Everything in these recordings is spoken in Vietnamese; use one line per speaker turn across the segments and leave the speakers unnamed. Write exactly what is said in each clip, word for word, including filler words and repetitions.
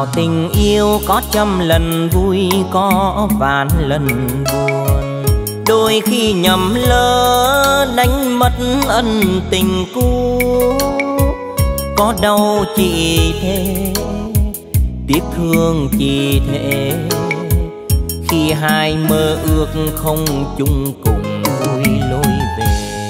vào tình yêu có trăm lần vui có vạn lần buồn. Đôi khi nhầm lỡ đánh mất ân tình cũ. Có đau chỉ thế, tiếc thương chỉ thế, khi hai mơ ước không chung cùng vui lối về.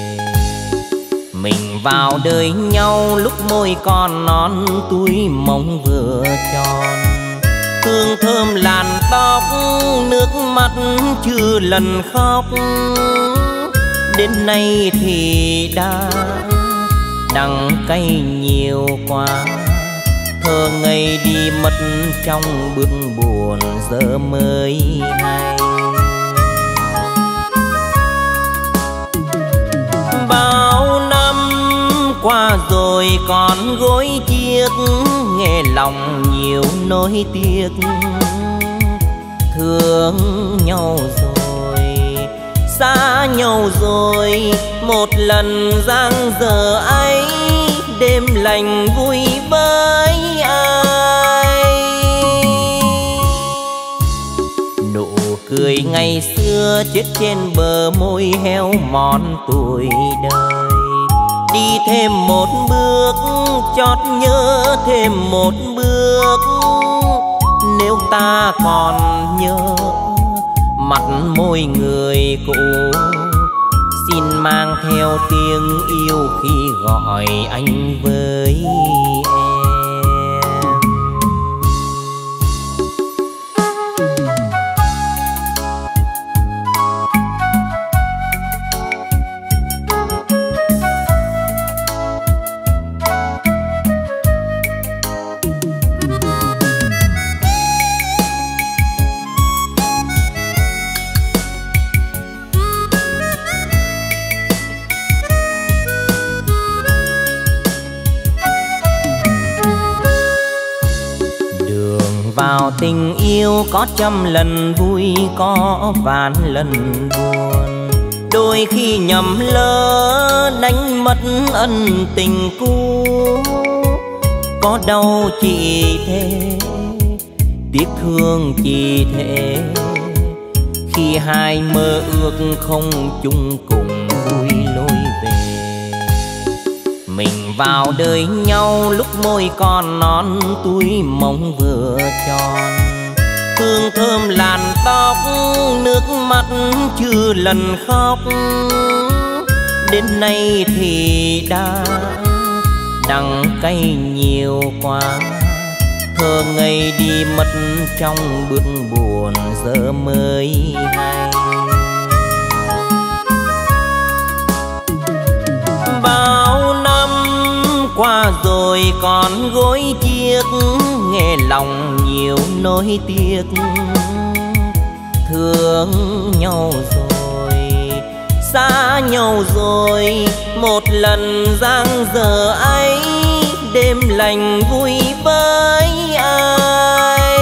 Mình vào đời nhau lúc môi còn non túi mong vừa tròn. Hương thơm làn tóc, nước mắt chưa lần khóc. Đến nay thì đã đắng cay nhiều quá. Thơ ngây đi mất trong bước buồn giờ mới hay. Bao năm qua rồi còn gối chiếc, nghe lòng nhiều nỗi tiếc. Thương nhau rồi, xa nhau rồi, một lần giang dở ấy, đêm lành vui với ai. Nụ cười ngày xưa chết trên bờ môi heo mòn tuổi đời. Đi thêm một bước, chót nhớ thêm một bước. Nếu ta còn nhớ mặt môi người cũ, xin mang theo tiếng yêu khi gọi anh với em. Vào tình yêu có trăm lần vui có vạn lần buồn. Đôi khi nhầm lỡ đánh mất ân tình cũ. Có đau chỉ thế, tiếc thương chỉ thế, khi hai mơ ước không chung cùng vui lối về. Mình vào đời nhau lúc môi còn non túi mong vừa tròn. Hương thơm làn tóc, nước mắt chưa lần khóc. Đến nay thì đã đắng cay nhiều quá. Thơ ngây đi mất trong bước buồn giờ mới hay. Bao năm qua rồi còn gối chiếc, nghe lòng nhiều nỗi tiếc. Thương nhau rồi, xa nhau rồi, một lần giang dở ấy, đêm lành vui với ai.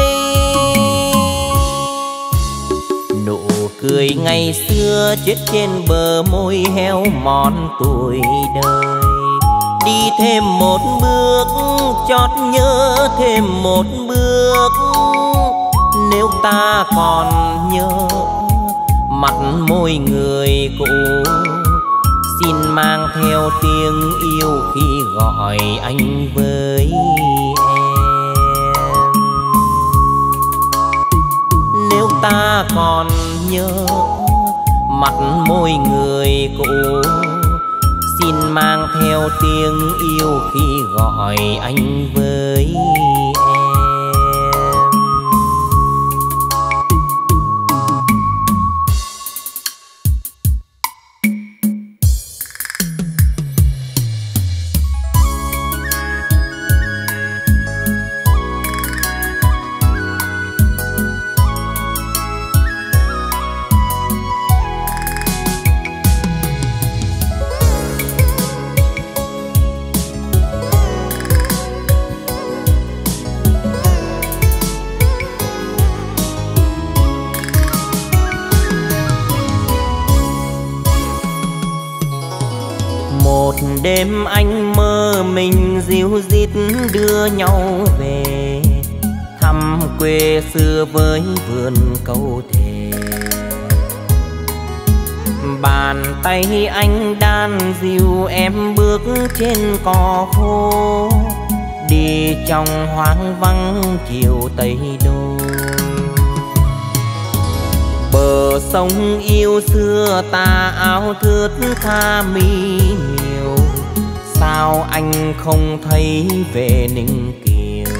Nụ cười ngày xưa chết trên bờ môi heo mòn tuổi đời. Đi thêm một bước, chót nhớ thêm một bước. Nếu ta còn nhớ mặt môi người cũ, xin mang theo tiếng yêu khi gọi anh với em. Nếu ta còn nhớ mặt môi người cũ, xin mang theo tiếng yêu khi gọi anh với em. Đêm anh mơ mình dìu dít đưa nhau về. thăm quê xưa với vườn câu thề. Bàn tay anh đan dìu em bước trên cỏ khô, đi trong hoang vắng chiều Tây Đô. Bờ sông yêu xưa ta áo thướt tha mi miều, sao anh không thấy về Ninh Kiều.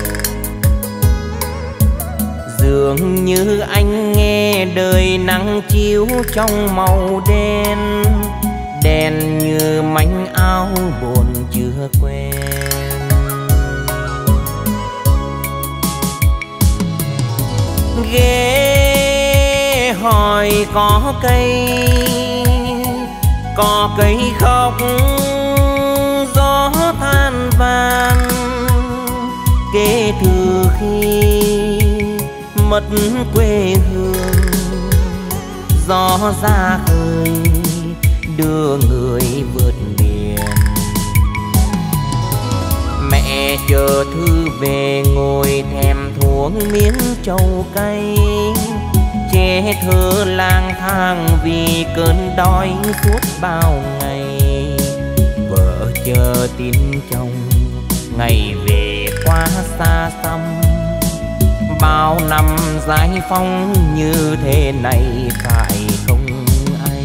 Dường như anh nghe đời nắng chiếu trong màu đen, đen như manh áo buồn chưa quen. Ghé hỏi có cây, có cây khóc gió than vàng, kể từ khi mất quê hương. Gió ra khơi đưa người vượt biển, mẹ chờ thư về ngồi thèm thuốc miếng trầu cay. Trẻ thơ lang thang vì cơn đói suốt bao ngày, vợ chờ tin chồng ngày về quá xa xăm. Bao năm giải phóng như thế này phải không anh?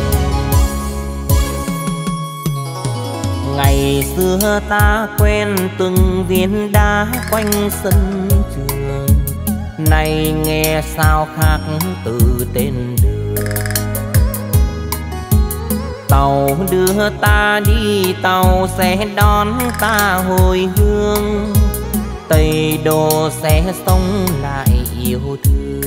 Ngày xưa ta quen từng viên đá quanh sân trường, nay nghe sao khác từ tên đường. Tàu đưa ta đi, tàu sẽ đón ta hồi hương, Tây Đô sẽ sống lại yêu thương.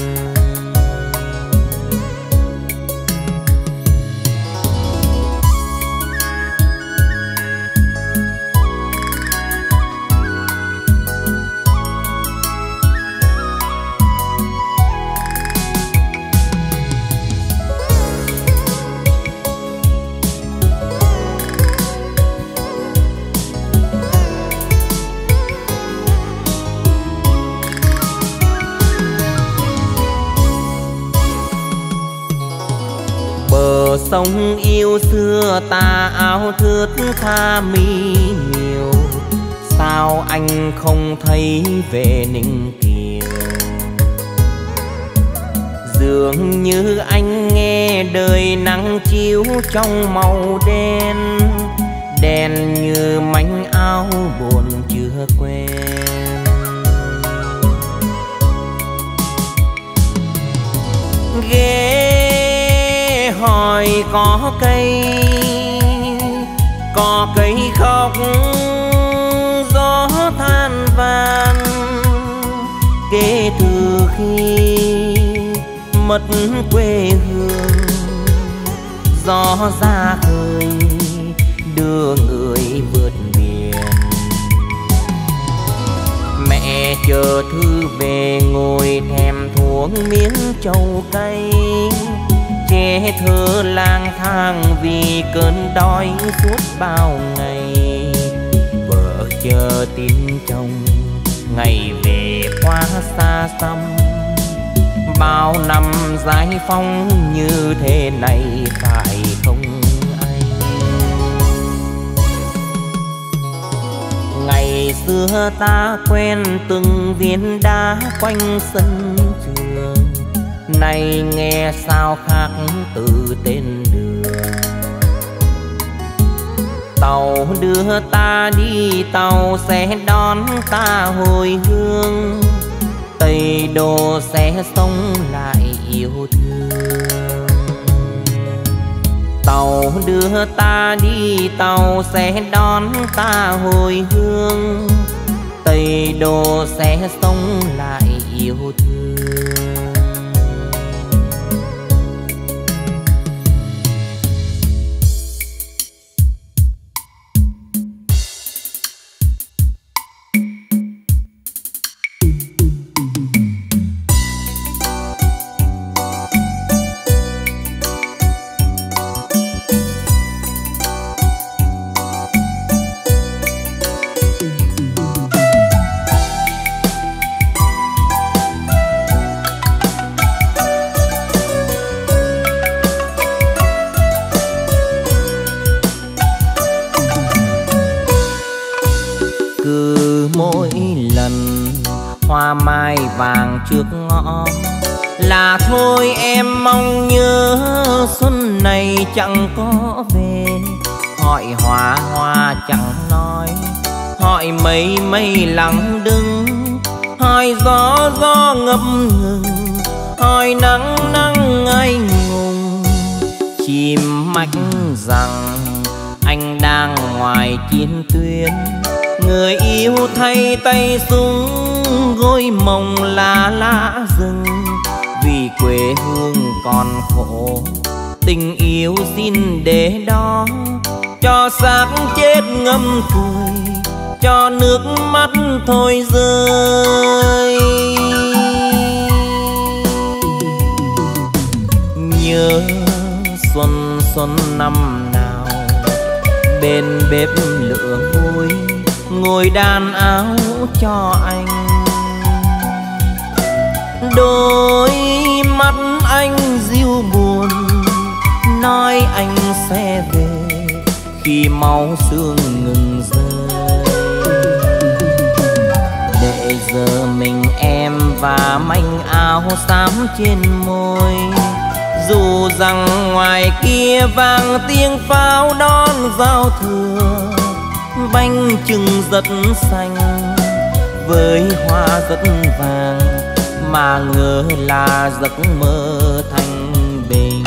Sông yêu xưa ta áo thướt tha mi miều, sao anh không thấy về Ninh Kiều. Dường như anh nghe đời nắng chiếu trong màu đen, đen như manh áo buồn chưa quen. Ghé hỏi có cây, có cây khóc gió than vàng, kể từ khi mất quê hương. Gió ra khơi đưa người vượt biển, mẹ chờ thư về ngồi thèm thuốc miếng trầu cay. Trẻ thơ lang thang vì cơn đói suốt bao ngày, vợ chờ tin chồng ngày về quá xa xăm. Bao năm giải phóng như thế này phải không anh? Ngày xưa ta quen từng viên đá quanh sân trường, nay nghe sao khác từ tên đường. Tàu đưa ta đi, tàu sẽ đón ta hồi hương, Tây Đô sẽ sống lại yêu thương. Tàu đưa ta đi, tàu sẽ đón ta hồi hương, Tây Đô sẽ sống lại yêu thương. hoa mai vàng trước ngõ. Là thôi em mong nhớ xuân này chẳng có về. Hỏi hoa hoa chẳng nói, hỏi mây mây lặng đứng, hỏi gió gió ngập ngừng, hỏi nắng nắng anh ngùng. Chim mách rằng anh đang ngoài chiến tuyến, người yêu thay tay súng gối mộng lá lá rừng. Vì quê hương còn khổ, tình yêu xin để đó, cho xác chết ngâm cười, cho nước mắt thôi rơi. Nhớ xuân xuân năm nào, bên bếp lửa vui, ngồi đàn áo cho anh. Đôi mắt anh dịu buồn, nói anh sẽ về khi máu xương ngừng rơi. Để giờ mình em và manh áo xám trên môi, dù rằng ngoài kia vang tiếng pháo đón giao thừa. Bánh chưng rất xanh với hoa rất vàng, mà ngờ là giấc mơ thanh bình.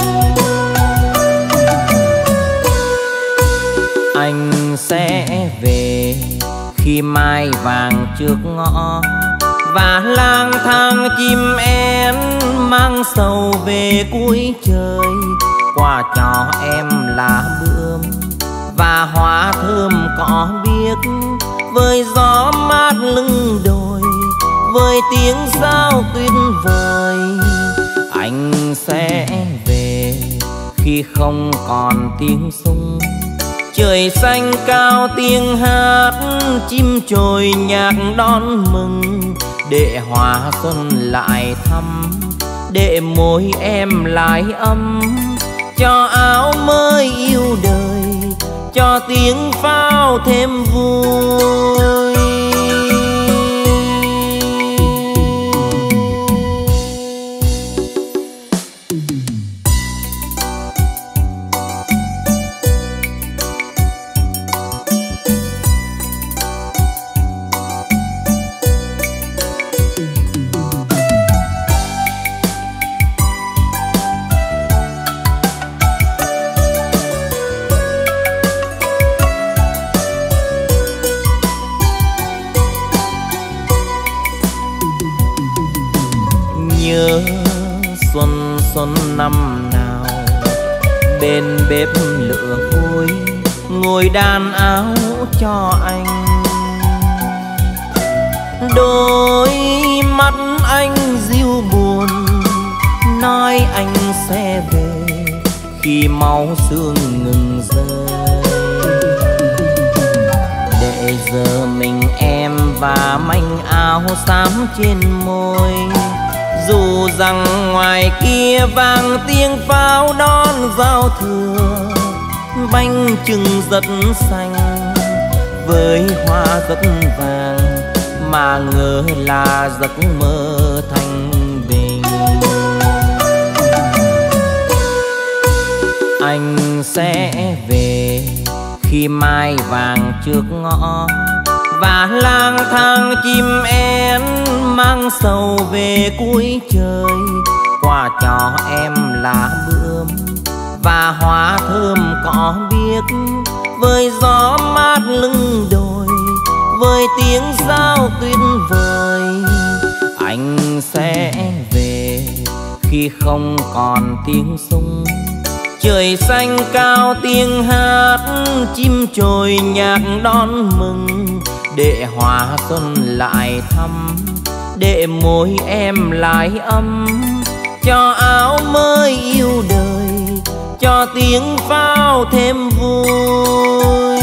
Anh sẽ về khi mai vàng trước ngõ, và lang thang chim én mang sầu về cuối trời. Quà cho em là bướm và hoa thơm cỏ biếc, với gió mát lưng đồi, với tiếng sao tuyệt vời. Anh sẽ về khi không còn tiếng súng, trời xanh cao tiếng hát, chim chồi nhạc đón mừng. Để hoa xuân lại thăm, để môi em lại ấm, cho áo mới yêu đời, cho tiếng pháo thêm vui. Nhớ xuân xuân năm nào, bên bếp lửa vui, ngồi đàn áo cho anh. Đôi mắt anh dịu buồn, nói anh sẽ về khi máu xương ngừng rơi. Để giờ mình em và manh áo xám trên môi, dù rằng ngoài kia vang tiếng pháo đón giao thừa. Bánh chưng rất xanh với hoa rất vàng, mà ngờ là giấc mơ thanh bình. Anh sẽ về khi mai vàng trước ngõ, và lang thang chim én mang sầu về cuối trời. Quà cho em là bướm và hoa thơm cỏ biếc, với gió mát lưng đồi, với tiếng sao tuyệt vời. Anh sẽ về khi không còn tiếng súng, trời xanh cao tiếng hát, chim chồi nhạc đón mừng. Để hoa xuân lại thăm, để môi em lại ấm, cho áo mới yêu đời, cho tiếng pháo thêm vui.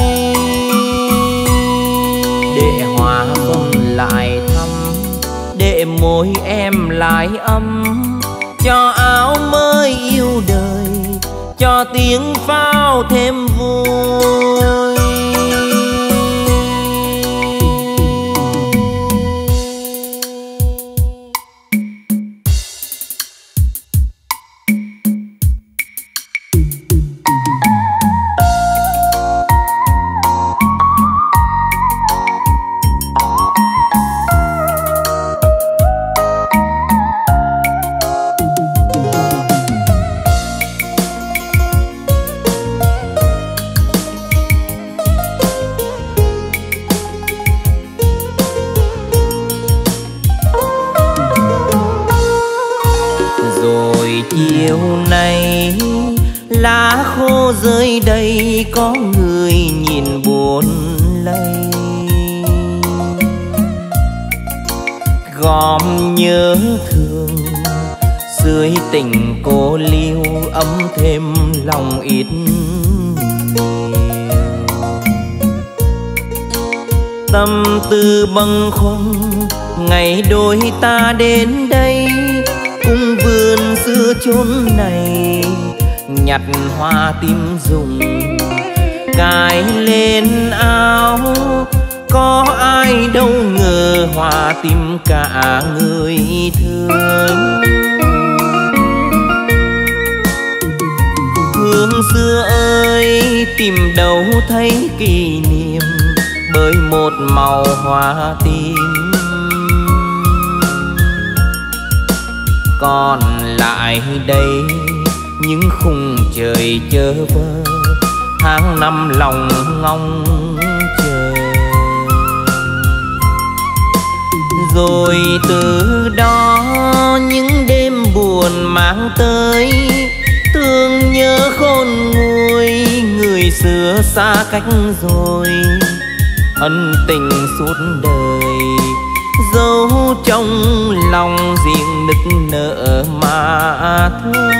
Để hoa xuân lại thăm, để môi em lại ấm, cho áo mới yêu đời, cho tiếng pháo thêm vui. rơi đây có người nhìn buồn lây. Gom nhớ thương dưới tình cô liêu ấm thêm lòng ít nhiều. Tâm tư bâng khuâng ngày đôi ta đến đây, cung vườn xưa chốn này nhặt hoa tím rụng cài lên áo. Có ai đâu ngờ hoa tím cả người thương. Hương xưa ơi tìm đâu thấy kỷ niệm, bởi một màu hoa tím. Còn lại đây những khung trời chơ vơ, tháng năm lòng ngóng chờ. Rồi từ đó những đêm buồn mang tới, thương nhớ khôn nguôi người xưa xa cách rồi. Ân tình suốt đời dấu trong lòng riêng nức nở mà thôi.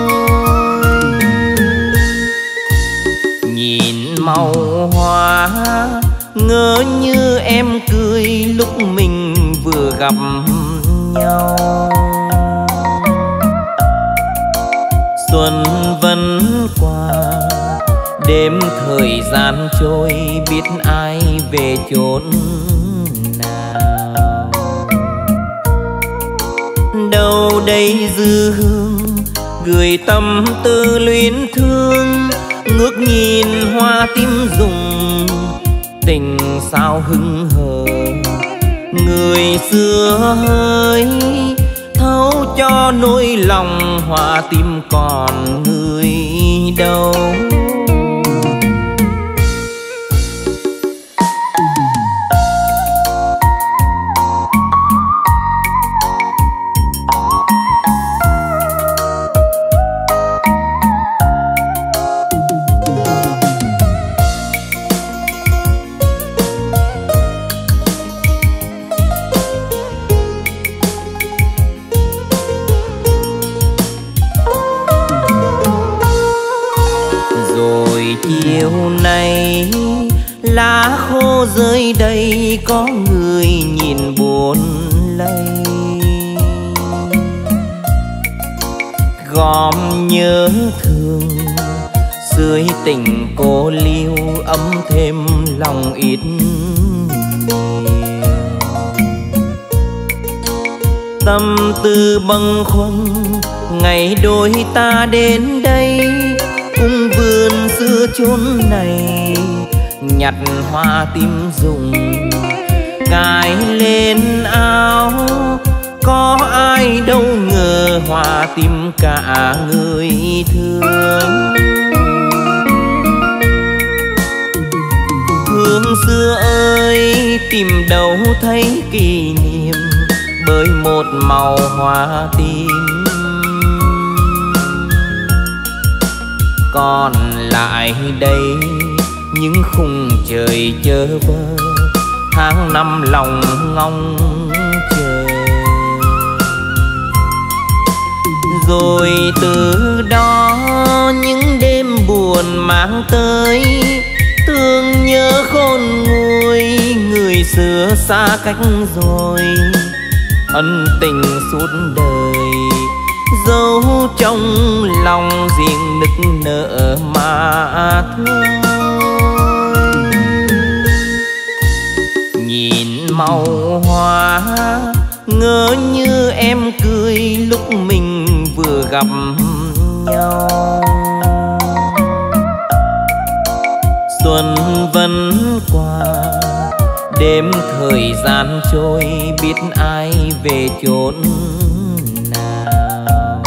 Nhìn màu hoa ngỡ như em cười lúc mình vừa gặp nhau. Xuân vẫn qua đêm thời gian trôi, biết ai về chốn nào. Đâu đây dư hương gửi tâm tư luyến thương, ngước nhìn hoa tím rụng tình sao hững hờ. Người xưa hỡi thấu cho nỗi lòng, hoa tím còn người đâu. Chiều nay lá khô rơi đây có người nhìn buồn lây. Gom nhớ thương dưới tình cô liêu ấm thêm lòng ít nhiều. Tâm tư bâng khuâng ngày đôi ta đến đây, cung vườn xưa chốn này nhặt hoa tím rụng cài lên áo. Có ai đâu ngờ hoa tím cả người thương. Hương xưa ơi tìm đâu thấy kỷ niệm, bởi một màu hoa tím. Còn lại đây những khung trời chơ vơ, tháng năm lòng ngóng chờ. Rồi từ đó những đêm buồn mang tới, thương nhớ khôn nguôi người xưa xa cách rồi. Ân tình suốt đời dấu trong lòng riêng nức nở mà thôi. Nhìn màu hoa ngỡ như em cười lúc mình vừa gặp nhau. Xuân vẫn qua đêm thời gian trôi, biết ai về chốn nào.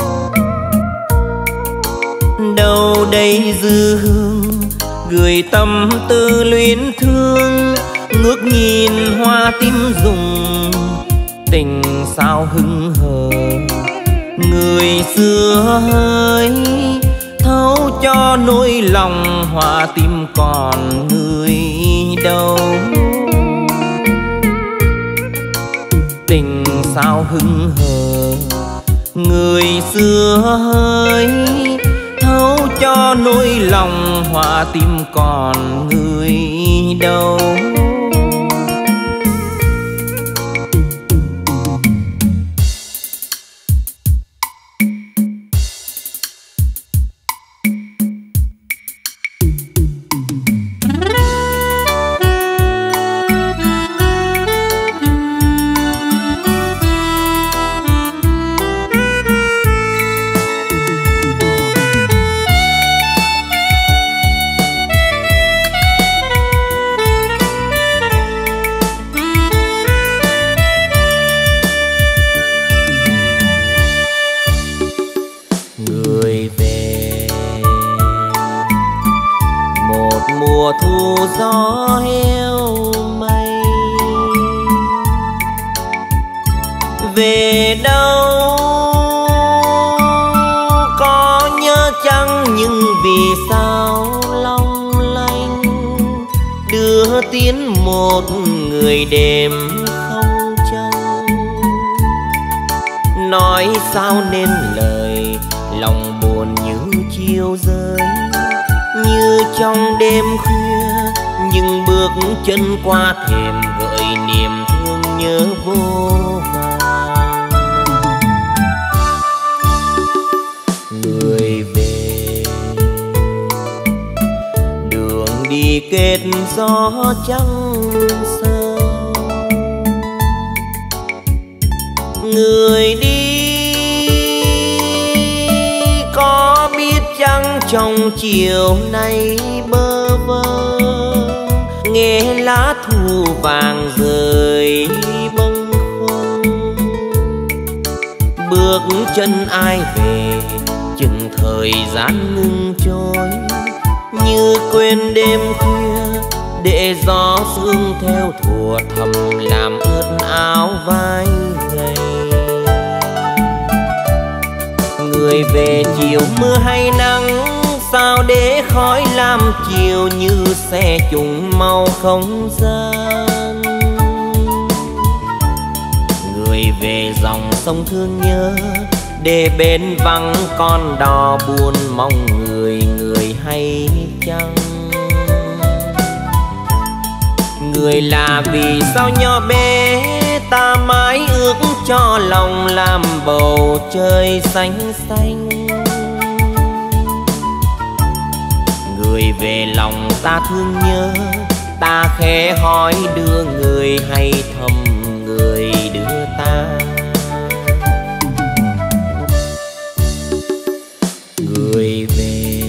Đâu đây dư hương gửi tâm tư luyến thương, ngước nhìn hoa tím rụng tình sao hững hờ. Người xưa hỡi thấu cho nỗi lòng hòa tim còn người đâu. Tình sao hững hờ người xưa hơi, thấu cho nỗi lòng hòa tim còn người đâu. Mùa thu gió heo mây, về đâu có nhớ chăng nhưng vì sao long lanh đưa tiến một người đêm không trăng. Nói sao nên lời lòng buồn như chiều rơi, như trong đêm khuya nhưng bước chân qua thềm gợi niềm thương nhớ vô vàn. Người về đường đi kết gió trắng sâu, người đi có biết chăng trong chiều nay bơ vơ nghe lá thu vàng rơi bâng khuâng. Bước chân ai về chừng thời gian ngừng trôi, như quên đêm khuya để gió sương theo thùa thầm làm ướt áo vai gầy. Người về chiều mưa hay nắng, sao để khói lam chiều như xe trùng màu không gian. Người về dòng sông thương nhớ, để bên vắng con đò buồn mong người, người hay chăng. Người là vì sao nhỏ bé ta mãi ước cho lòng làm bầu trời xanh xanh. Người về lòng ta thương nhớ, ta khẽ hỏi đưa người hay thầm người đưa ta. Người về,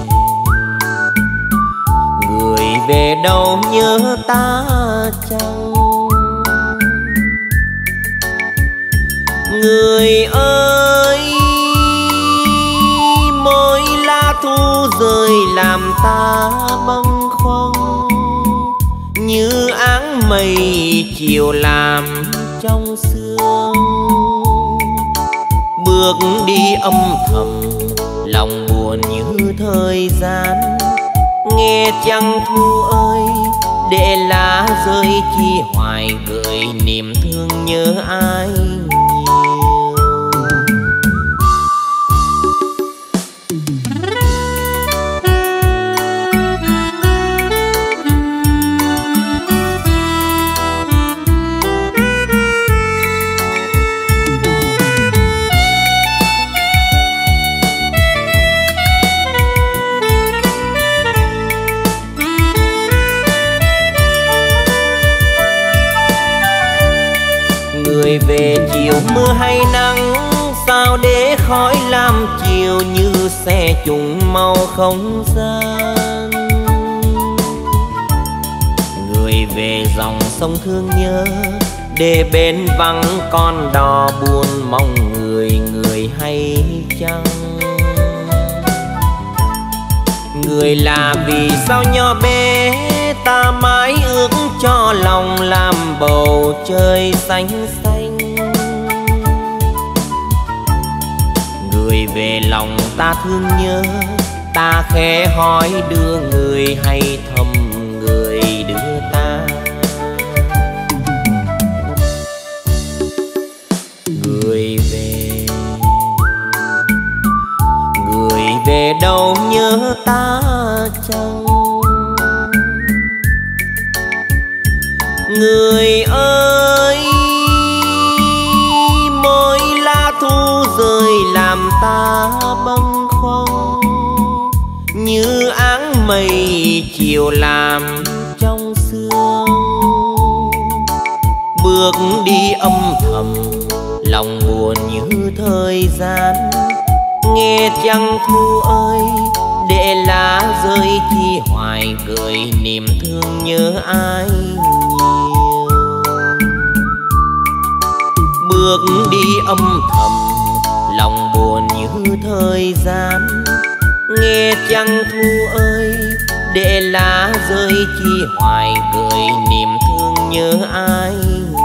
người về đâu nhớ ta chăng. Người ơi, mỗi lá thu rơi làm ta bâng khuâng, như áng mây chiều làm trong sương. Bước đi âm thầm lòng buồn như thời gian, nghe chăng thu ơi để lá rơi chi hoài gợi niềm thương nhớ ai nhiều. Người về chiều mưa hay nắng, sao để khói lam chiều như xe trùng màu không gian. Người về dòng sông thương nhớ, để bên vắng con đò buồn mong người, người hay chăng. Người là vì sao nhỏ bé ta mãi ước cho lòng làm bầu trời xanh xanh. Người về lòng ta thương nhớ, Ta khẽ hỏi đưa người hay thầm người đưa ta. Người về, người về đâu nhớ ta chăng? Người ơi, mỗi lá thu rơi làm ta bâng khuâng, như áng mây chiều làm trong sương. Bước đi âm thầm, lòng buồn như thời gian. Nghe trăng thu ơi, để lá rơi chi hoài, gợi niềm thương nhớ ai nhiều. Bước đi âm thầm, lòng buồn như thời gian. Nghe trăng thu ơi, để lá rơi chi hoài, gợi niềm thương nhớ ai nhiều.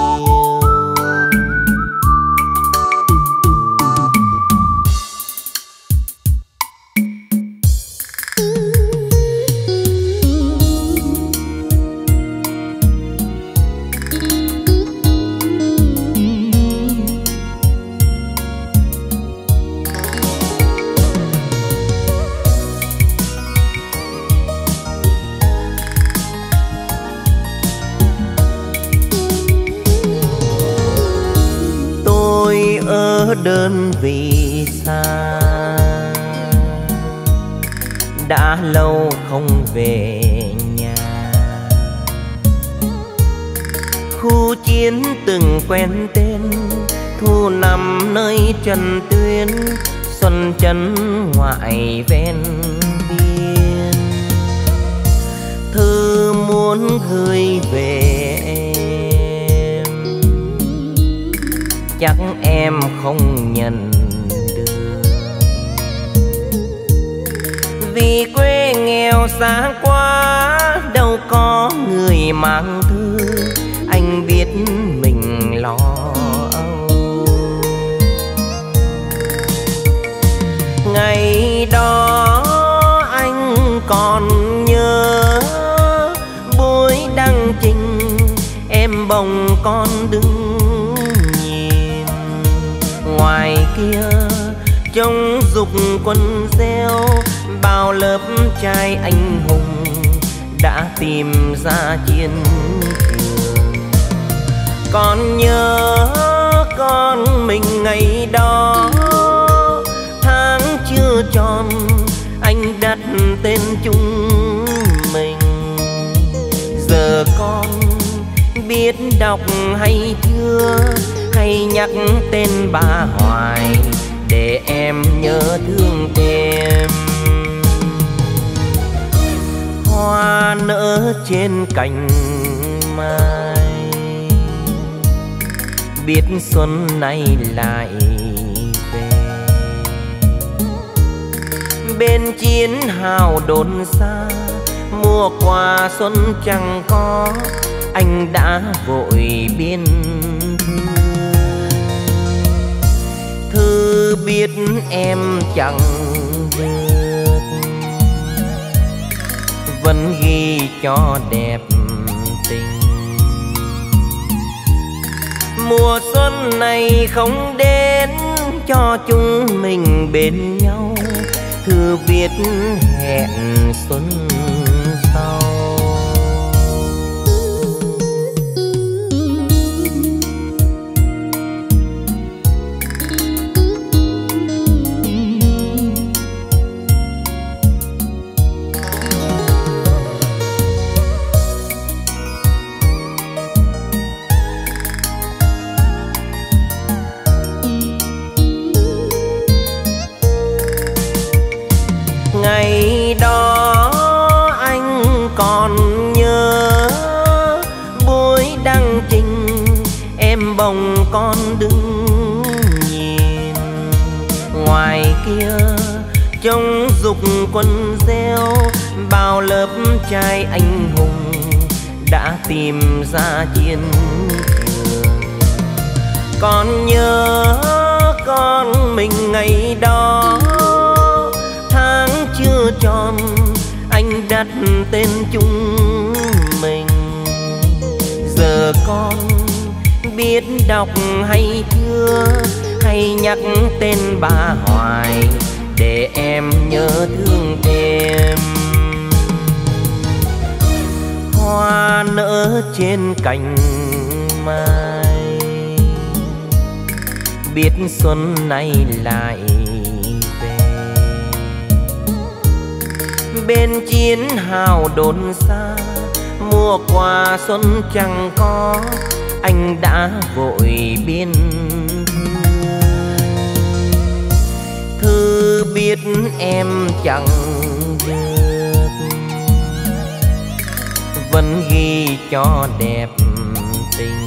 Đơn vị xa, đã lâu không về nhà. Khu chiến từng quen tên, thu nằm nơi trần tuyến. Xuân trấn ngoại ven biên, thư muốn gửi về chắc em không nhận được. Vì quê nghèo xa quá, đâu có người mang thư. Anh biết mình lo âu. Ngày đó anh còn nhớ, buổi đăng trình em bồng con đứng. Ngoài kia trông dục quân gieo, bao lớp trai anh hùng đã tìm ra chiến trường. Còn nhớ con mình ngày đó, tháng chưa tròn anh đặt tên chúng mình. Giờ con biết đọc hay chưa, hay nhắc tên bà hoài để em nhớ thương thêm. Hoa nở trên cành mai, biết xuân nay lại về. Bên chiến hào đồn xa, mùa qua xuân chẳng có, anh đã vội biên thư biết em chẳng được, vẫn ghi cho đẹp tình. Mùa xuân này không đến cho chúng mình bên nhau, thư viết hẹn xuân sau. Ngày đó anh còn nhớ, buổi đăng trình em bồng con đứng nhìn. Ngoài kia trông dục quân gieo, bao lớp trai anh hùng đã tìm ra chiến trường. Còn nhớ con mình ngày đó, tháng chưa tròn anh đặt tên chúng mình. Giờ con biết đọc hay chưa, hay nhắc tên bà hoài để em nhớ thương thêm. Hoa nở trên cành mai, biết xuân nay lại về. Bên chiến hào đồn xa, mùa qua xuân chẳng có, anh đã vội biên thư. Thư biết em chẳng được, vẫn ghi cho đẹp tình.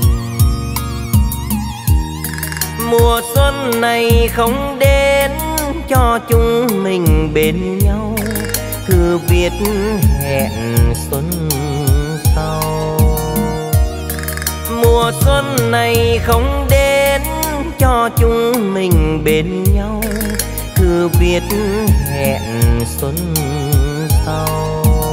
Mùa xuân này không đến cho chúng mình bên nhau, thư viết hẹn xuân sau. Mùa xuân này không đến cho chúng mình bên nhau, thư viết hẹn xuân sau.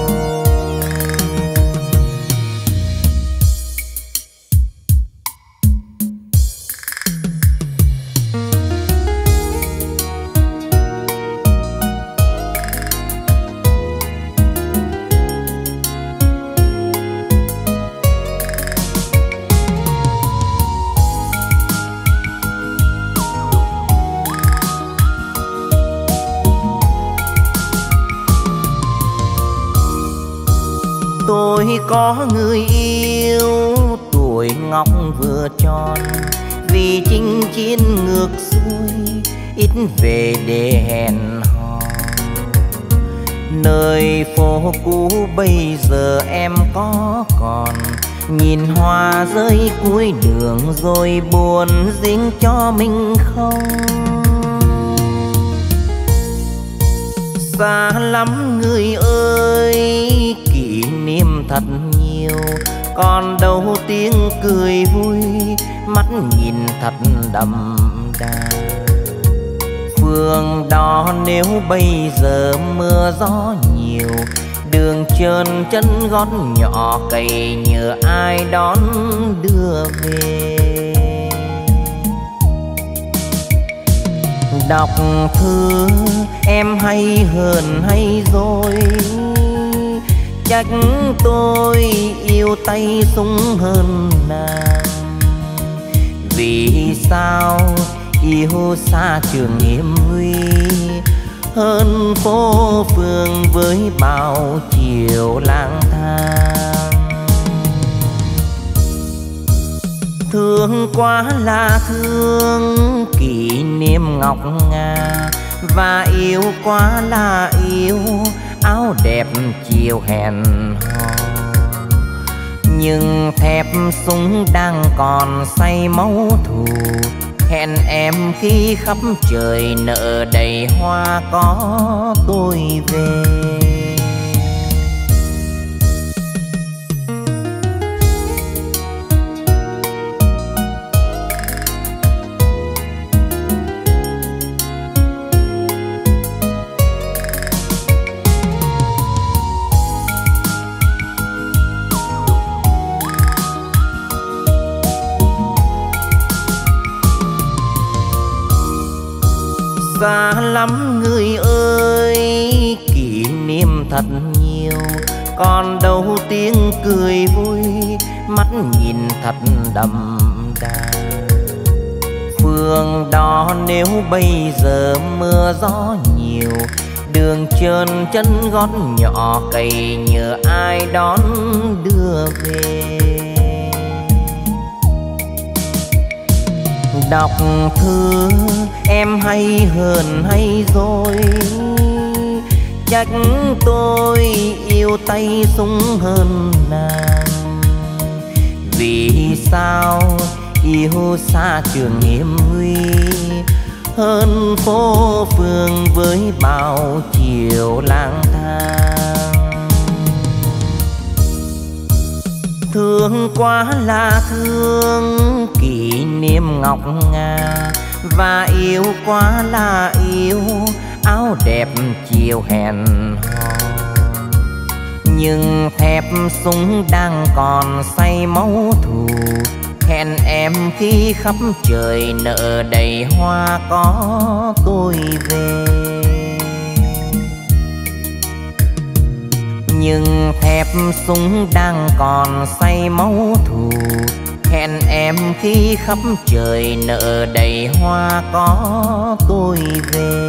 Tôi có người yêu tuổi ngọc vừa tròn, vì chinh chiến ngược xuôi ít về để hẹn hò. Nơi phố cũ bây giờ em có còn, nhìn hoa rơi cuối đường rồi buồn riêng cho mình không. Xa lắm người ơi, kỷ niệm thật nhiều, còn đâu tiếng cười vui, mắt nhìn thật đậm đà. Phương đó nếu bây giờ mưa gió nhiều, đường trơn chân gót nhỏ cày nhờ ai đón đưa về. Đọc thư em hay hơn hay rồi, chắc tôi yêu tay súng hơn nàng. Vì sao yêu xa trường hiểm nguy, hơn phố phường với bao chiều lang thang. Thương quá là thương kỷ niệm ngọc ngà, và yêu quá là yêu áo đẹp chiều hẹn hò. Nhưng thép súng đang còn say máu thù, hẹn em khi khắp trời nợ đầy hoa có tôi về. Xa lắm người ơi, kỷ niệm thật nhiều, còn đâu tiếng cười vui, mắt nhìn thật đậm đà. Phương đó nếu bây giờ mưa gió nhiều, đường trơn chân gót nhỏ cày nhờ ai đón đưa về. Đọc thư em hay hơn hay rồi, chắc tôi yêu tay súng hơn nàng. Vì sao yêu xa trường hiểm nguy, hơn phố phường với bao chiều lang thang. Thương quá là thương kỷ niệm ngọc ngà, và yêu quá là yêu áo đẹp chiều hẹn hò. Nhưng thép súng đang còn say máu thù, hẹn em khi khắp trời nở đầy hoa có tôi về. Nhưng thép súng đang còn say máu thù, hẹn em khi khắp trời nở đầy hoa có tôi về.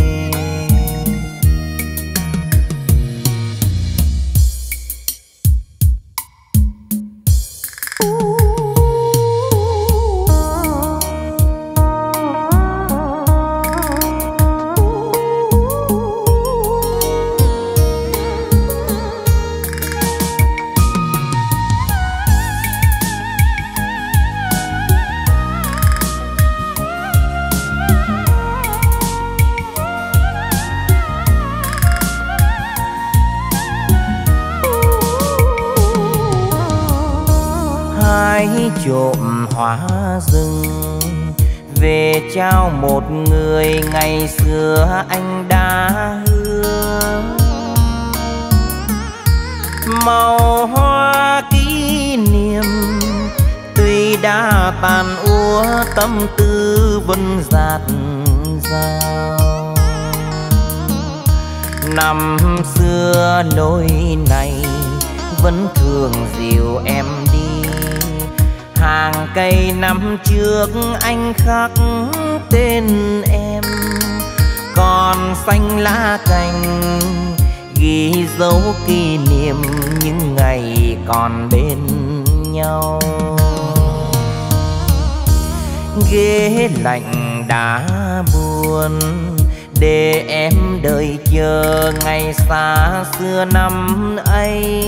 Trộm hoa rừng về trao một người ngày xưa anh đã hứa. Màu hoa kỷ niệm tuy đã tàn úa, tâm tư vẫn dạt dào. Năm xưa lối này vẫn thường dìu em đi, hàng cây năm trước anh khắc tên em, còn xanh lá cành ghi dấu kỷ niệm những ngày còn bên nhau. Ghế lạnh đã buồn để em đợi chờ ngày xa xưa năm ấy.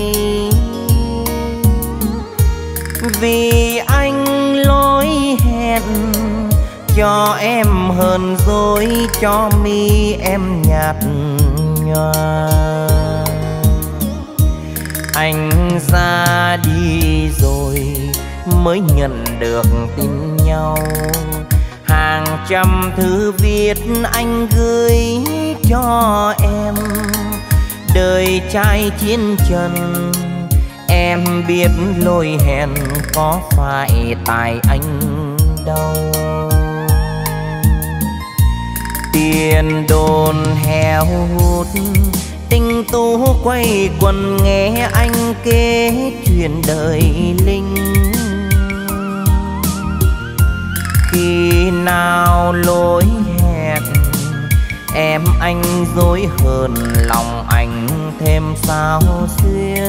Vì anh lỗi hẹn cho em hờn dỗi, cho mi em nhạt nhòa. Anh ra đi rồi mới nhận được tin nhau, hàng trăm thư viết anh gửi cho em. Đời trai chiến trần em biết lỗi hẹn có phải tại anh đâu. Tiền đồn heo hút tinh tú quay quần nghe anh kể chuyện đời linh. Khi nào lỗi hẹn em anh dối hờn, lòng anh thêm sao xuyến.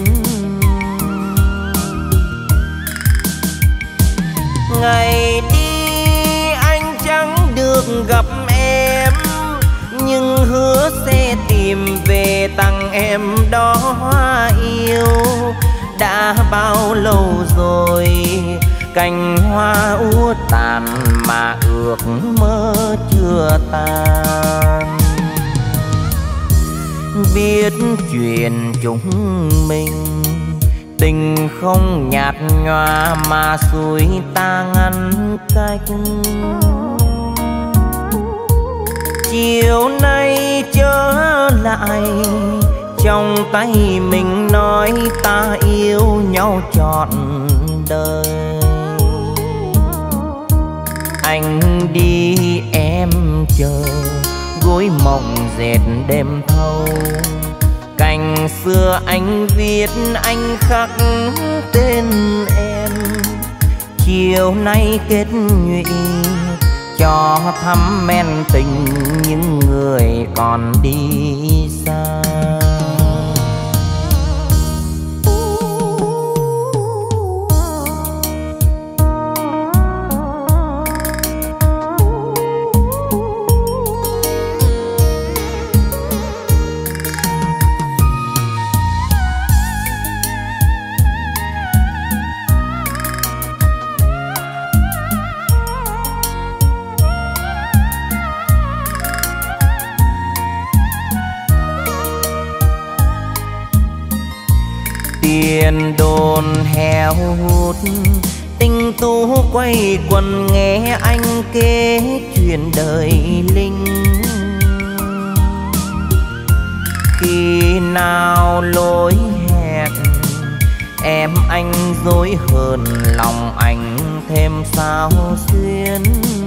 Ngày đi anh chẳng được gặp em, nhưng hứa sẽ tìm về tặng em đó hoa yêu. Đã bao lâu rồi cành hoa úa tàn mà ước mơ chưa tan. Biết chuyện chúng mình tình không nhạt nhòa mà xuôi ta ngăn cách. Chiều nay trở lại trong tay mình nói ta yêu nhau trọn đời. Anh đi em chờ gối mộng dệt đêm thâu, cành xưa anh viết anh khắc tên em. Chiều nay kết nhụy cho thăm men tình những người còn đi xa. Tiền đồn heo hút tinh tú quay quần nghe anh kể chuyện đời linh. Khi nào lối hẹn em anh dối hơn lòng anh thêm sao xuyến.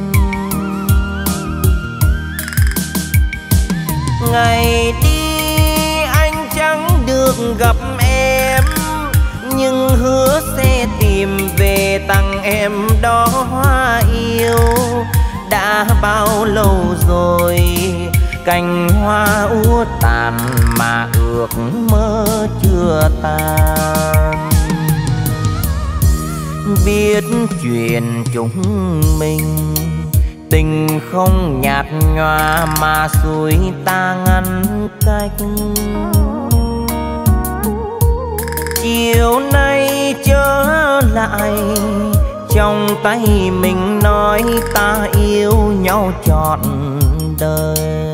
Ngày đi anh chẳng được gặp em, nhưng hứa sẽ tìm về tặng em đó hoa yêu. Đã bao lâu rồi cành hoa úa tàn mà ước mơ chưa tan. Biết chuyện chúng mình tình không nhạt nhòa mà xuôi ta ngăn cách. Chiều nay trở lại trong tay mình nói ta yêu nhau trọn đời.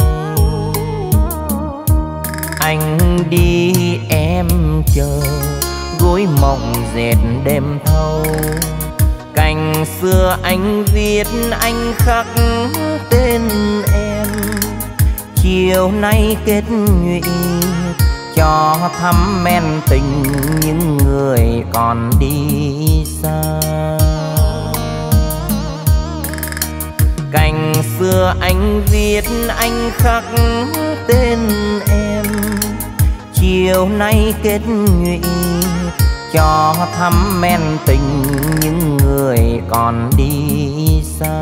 Anh đi em chờ gối mộng dệt đêm thâu. Cành xưa anh viết anh khắc tên em. Chiều nay kết nhụy cho thắm men tình những người còn đi xa. Cành xưa anh viết anh khắc tên em. Chiều nay kết nhụy cho thắm men tình những người còn đi xa.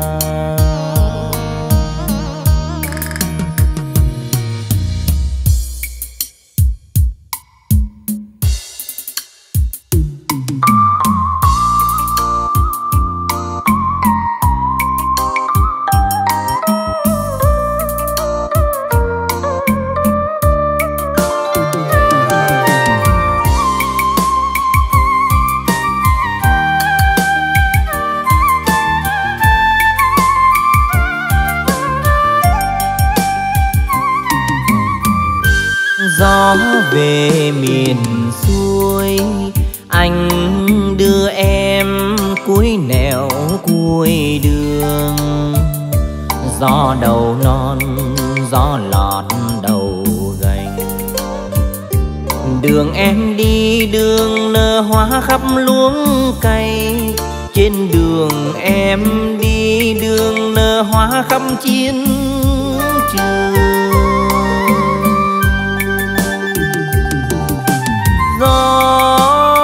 Gió về miền xuôi anh đưa em cuối nẻo cuối đường. Gió đầu non gió lọt đầu gành. Đường em đi đường nở hoa khắp luống cây. Trên đường em đi đường nở hoa khắp chiến trường. Gió,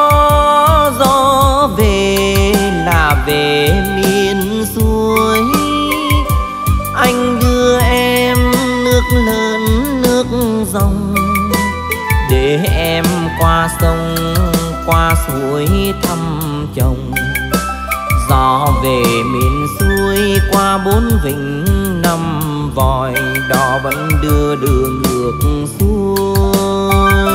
gió về là về miền xuôi. Anh đưa em nước lớn nước dòng để em qua sông qua suối thăm chồng. Gió về miền xuôi qua bốn vịnh năm vòi đò vẫn đưa đường ngược xuôi.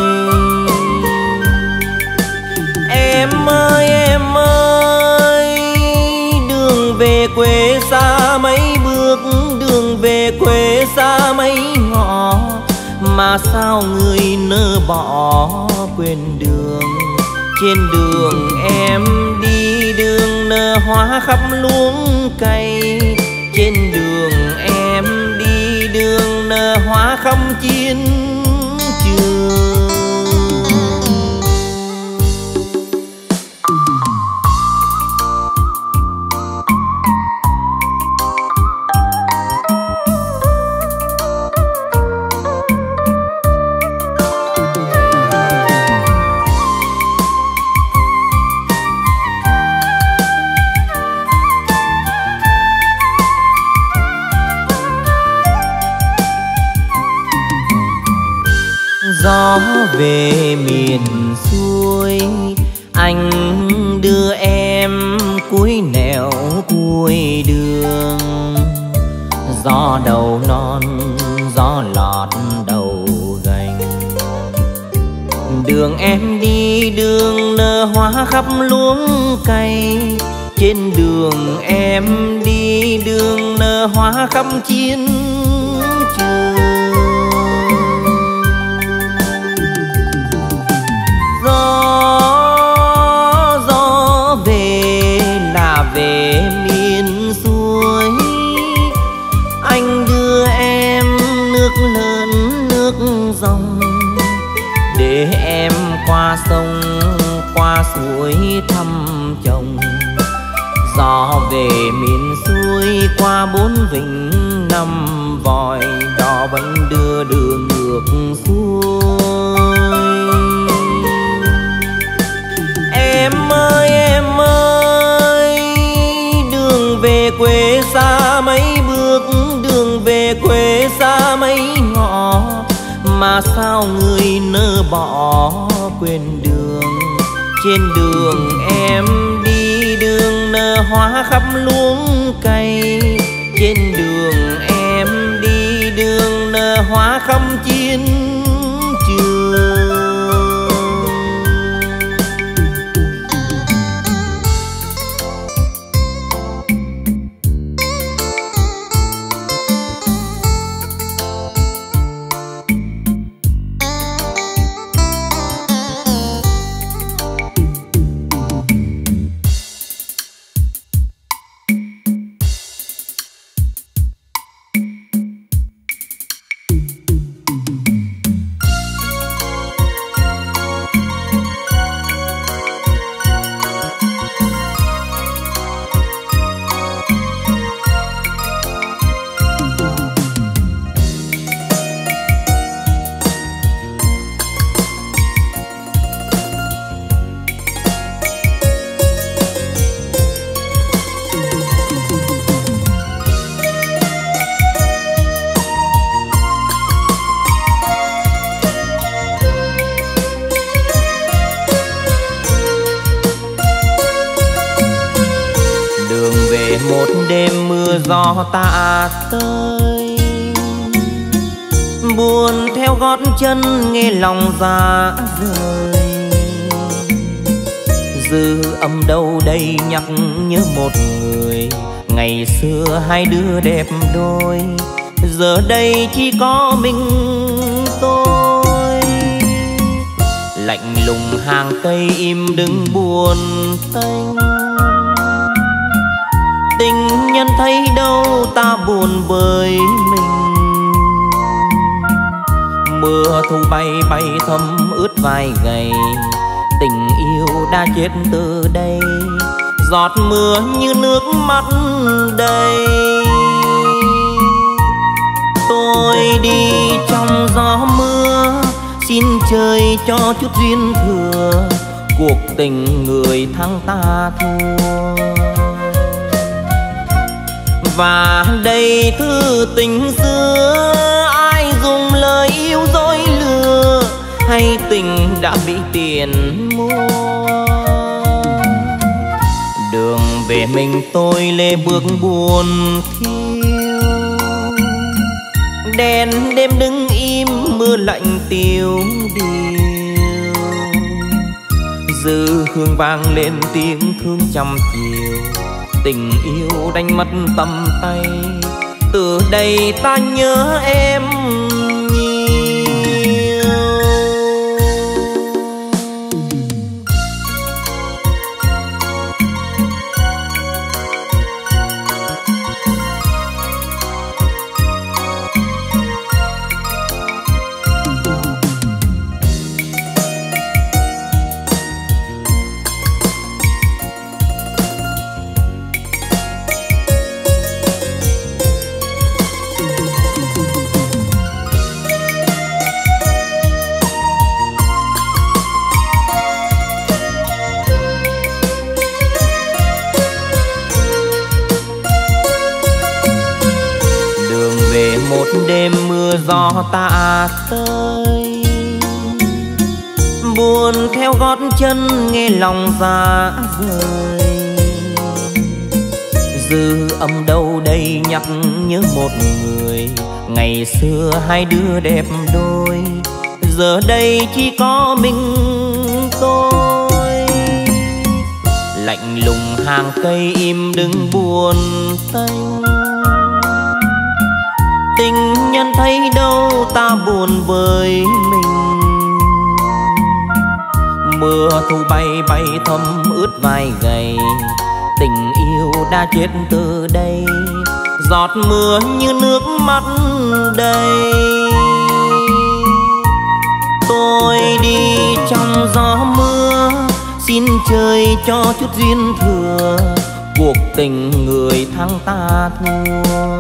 Em ơi em ơi đường về quê xa mấy bước. Đường về quê xa mấy ngõ mà sao người nỡ bỏ quên đường. Trên đường em đi đường nở hoa khắp luống cây. Trên đường em đi đường nở hoa khắp chiến trường. Gió về miền xuôi anh đưa em cuối nẻo cuối đường. Gió đầu non gió lọt đầu gành. Đường em đi đường nở hoa khắp luống cây. Trên đường em đi đường nở hoa khắp chiến trường. Gió, gió về là về miền xuôi. Anh đưa em nước lớn nước dòng suối thăm chồng. Gió về miền xuôi qua bốn vịnh năm vòi, đò vẫn đưa đường ngược xuôi. Em ơi em ơi, đường về quê xa mấy bước, đường về quê xa mấy ngõ, mà sao người nỡ bỏ quên đường. Trên đường em đi đường nở hoa khắp luống cây, trên đường em đi đường nở hoa khắp chiến trường. Gió tạ tới buồn theo gót chân, nghe lòng ra rời. Dư âm đâu đây nhắc nhớ một người, ngày xưa hai đứa đẹp đôi, giờ đây chỉ có mình tôi. Lạnh lùng hàng cây im đứng buồn tênh, tình nhân thấy đâu ta buồn với mình. Mưa thu bay bay thấm ướt vai gầy, tình yêu đã chết từ đây, giọt mưa như nước mắt đầy. Tôi đi trong gió mưa, xin trời cho chút duyên thừa, cuộc tình người thắng ta thua. Và đây thư tình xưa, ai dùng lời yêu dối lừa, hay tình đã bị tiền mua. Đường về mình tôi lê bước buồn thiêu, đèn đêm đứng im mưa lạnh tiêu điều. Dư hương vang lên tiếng thương trăm chiều, tình yêu đánh mất tầm tay, từ đây ta nhớ em nhiều. Đêm mưa gió tạ tới, buồn theo gót chân nghe lòng ra rời. Dư âm đâu đây nhắc nhớ một người, ngày xưa hai đứa đẹp đôi, giờ đây chỉ có mình tôi. Lạnh lùng hàng cây im đứng buồn tênh, tình nhân thấy đâu ta buồn với mình. Mưa thu bay bay thấm ướt vai gầy, tình yêu đã chết từ đây, giọt mưa như nước mắt đầy. Tôi đi trong gió mưa, xin trời cho chút duyên thừa, cuộc tình người thắng ta thua.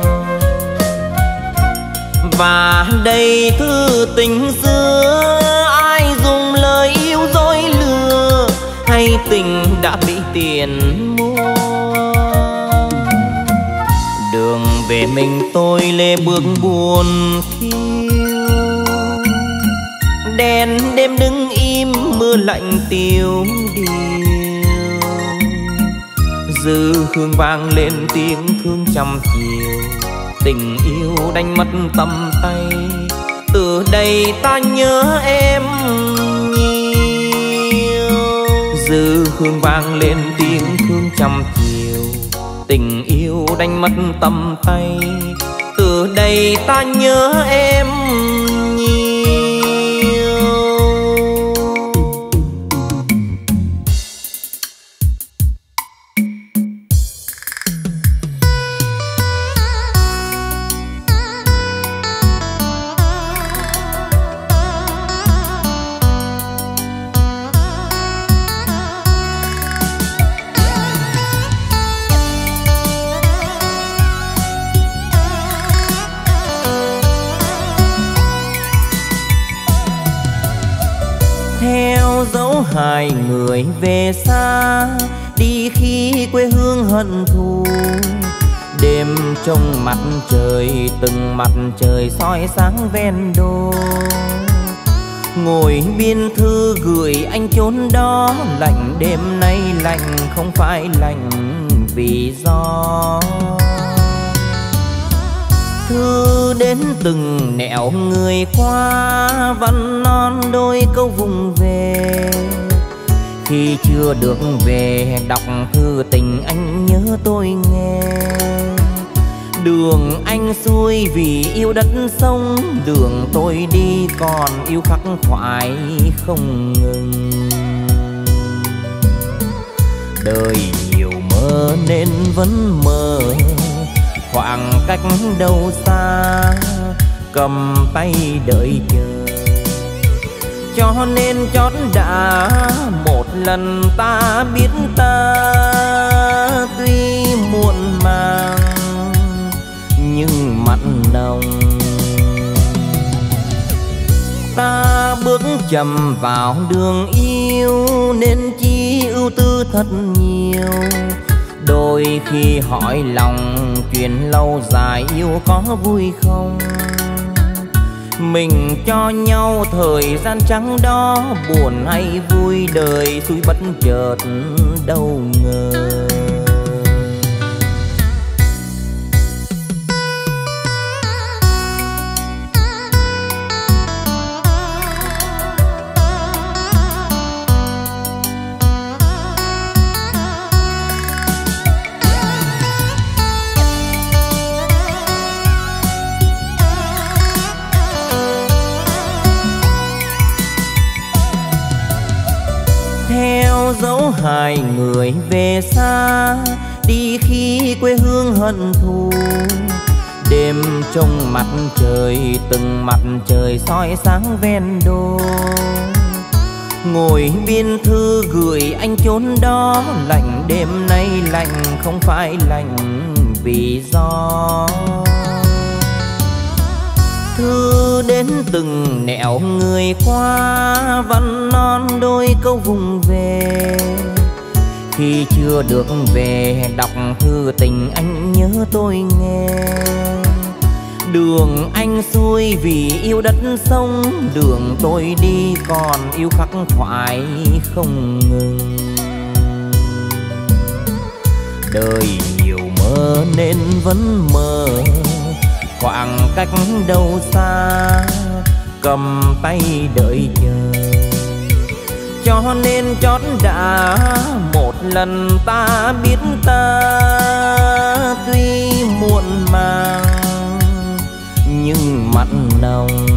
Và đây thư tình xưa, ai dùng lời yêu dối lừa, hay tình đã bị tiền mua. Đường về mình tôi lê bước buồn thiêu, đèn đêm đứng im mưa lạnh tiêu điều. Dư hương vang lên tiếng thương trăm chiều, tình yêu đánh mất tầm tay. Từ đây ta nhớ em nhiều. Dư hương vang lên tiếng thương trăm chiều, tình yêu đánh mất tầm tay. Từ đây ta nhớ em nhiều. Dấu hai người về xa, đi khi quê hương hận thù. Đêm trong mặt trời, từng mặt trời soi sáng ven đô. Ngồi biên thư gửi anh chốn đó, lạnh đêm nay lạnh không phải lạnh vì gió. Thư đến từng nẻo người qua, văn non đôi câu vùng về. Khi chưa được về đọc thư tình anh nhớ tôi nghe. Đường anh xuôi vì yêu đất sông, đường tôi đi còn yêu khắc khoải không ngừng. Đời nhiều mơ nên vẫn mơ, khoảng cách đâu xa, cầm tay đợi chờ. Cho nên chót đã một lần ta biết ta, tuy muộn màng nhưng mặn nồng. Ta bước chậm vào đường yêu, nên chi ưu tư thật nhiều. Đôi khi hỏi lòng chuyện lâu dài yêu có vui không. Mình cho nhau thời gian trắng đó, buồn hay vui đời xui bất chợt đâu ngờ. Dấu hai người về xa, đi khi quê hương hận thù. Đêm trong mặt trời, từng mặt trời soi sáng ven đô. Ngồi biên thư gửi anh chốn đó, lạnh đêm nay lạnh không phải lạnh vì gió. Thư đến từng nẻo người qua, văn non đôi câu vùng về. Khi chưa được về đọc thư tình anh nhớ tôi nghe. Đường anh xuôi vì yêu đất sông, đường tôi đi còn yêu khắc khoải không ngừng. Đời nhiều mơ nên vẫn mơ, khoảng cách đâu xa, cầm tay đợi chờ. Cho nên chót đã một lần ta biết ta, tuy muộn màng nhưng mặn nồng.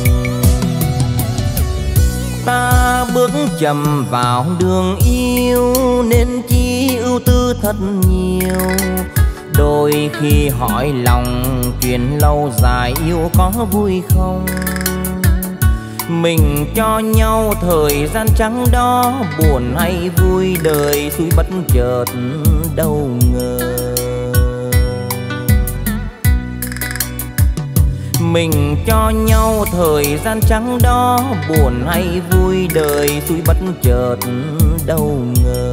Ta bước chậm vào đường yêu, nên chi ưu tư thật nhiều. Đôi khi hỏi lòng chuyện lâu dài yêu có vui không. Mình cho nhau thời gian trắng đó, buồn hay vui đời xui bất chợt đâu ngờ. Mình cho nhau thời gian trắng đó, buồn hay vui đời xui bất chợt đâu ngờ.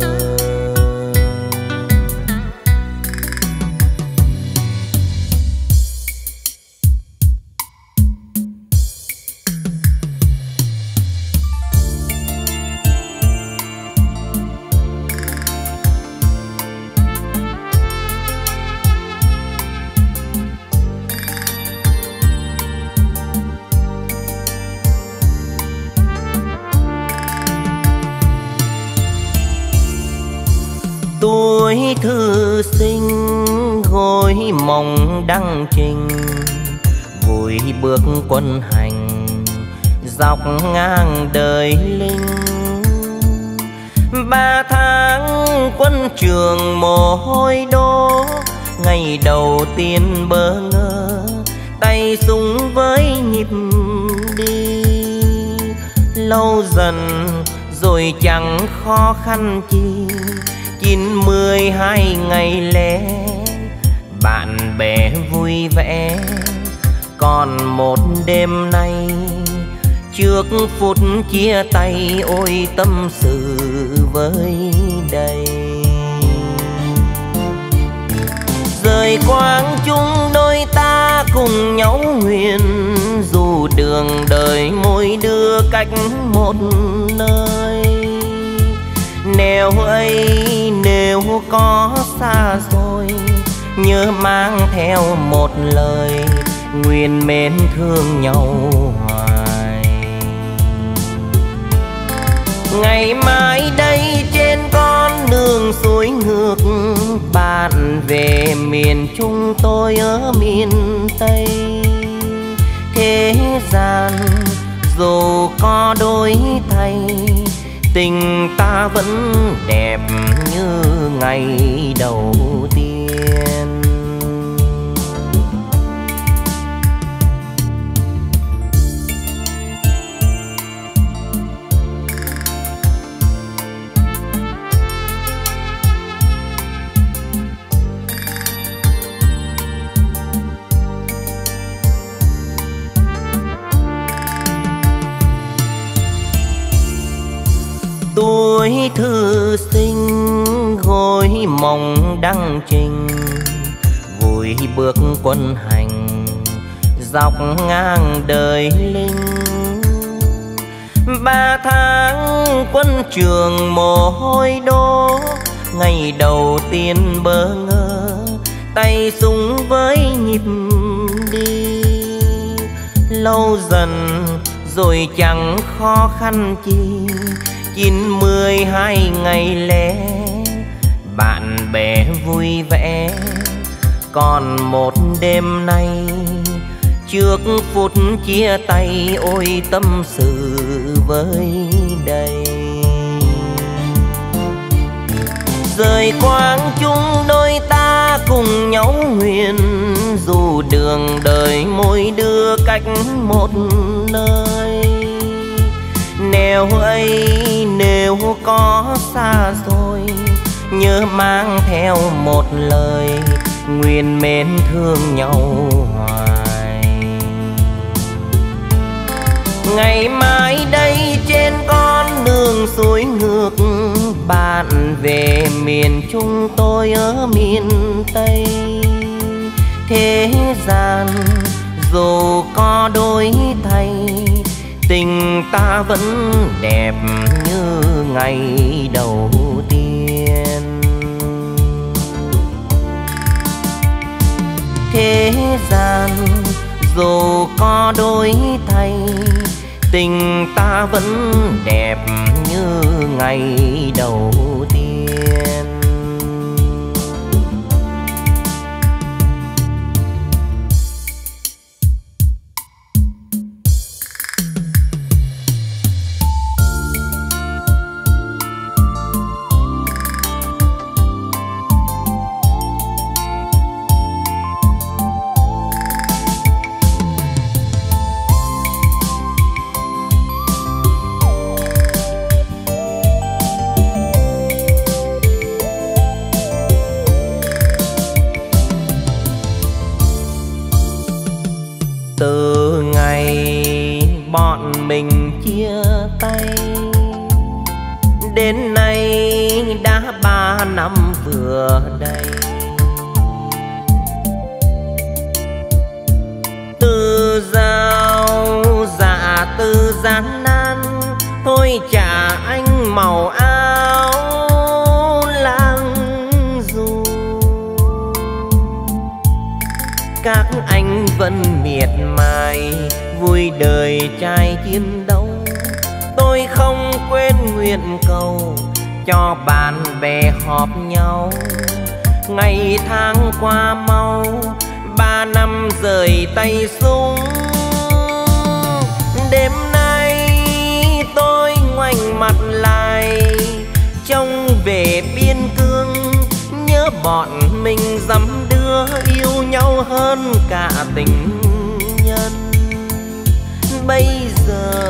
Tuổi thư sinh gối mộng đăng trình, vui bước quân hành dọc ngang đời linh. Ba tháng quân trường mồ hôi đổ, ngày đầu tiên bỡ ngỡ tay súng với nhịp đi. Lâu dần rồi chẳng khó khăn chi, chín mươi hai ngày lễ bạn bè vui vẻ. Còn một đêm nay trước phút chia tay, ôi tâm sự với đây. Rời quang chung đôi ta cùng nhau nguyện, dù đường đời mỗi đứa cách một nơi. Nếu ấy nếu có xa rồi, nhớ mang theo một lời, nguyện mến thương nhau hoài. Ngày mai đây trên con đường xuôi ngược, bạn về miền Trung tôi ở miền Tây. Thế gian dù có đổi thay, tình ta vẫn đẹp như ngày đầu tiên. Tuổi thư sinh gối mộng đăng trình, vui bước quân hành dọc ngang đời linh. Ba tháng quân trường mồ hôi đổ, ngày đầu tiên bỡ ngỡ tay súng với nhịp đi. Lâu dần rồi chẳng khó khăn chi, chín mươi hai ngày lễ bạn bè vui vẻ. Còn một đêm nay trước phút chia tay, ôi tâm sự với đây. Rời quang chung đôi ta cùng nhau nguyện, dù đường đời mỗi đứa cách một nơi. Nếu ấy nếu có xa rồi, nhớ mang theo một lời, nguyện mến thương nhau hoài. Ngày mai đây trên con đường xuôi ngược, bạn về miền Trung tôi ở miền Tây. Thế gian dù có đổi thay, tình ta vẫn đẹp như ngày đầu tiên. Thế gian dù có đổi thay, tình ta vẫn đẹp như ngày đầu tiên. mình chia tay. Đến nay đã ba năm vừa đây. Từ giao dạ từ gian nan, thôi trả anh màu áo lang du. Các anh vẫn miệt mài vui đời trai chiến đấu. Tôi không quên nguyện cầu cho bạn bè họp nhau. Ngày tháng qua mau, ba năm rời tay súng. Đêm nay tôi ngoảnh mặt lại, trông về biên cương, nhớ bọn mình dăm đứa yêu nhau hơn cả tình nhân. Bây giờ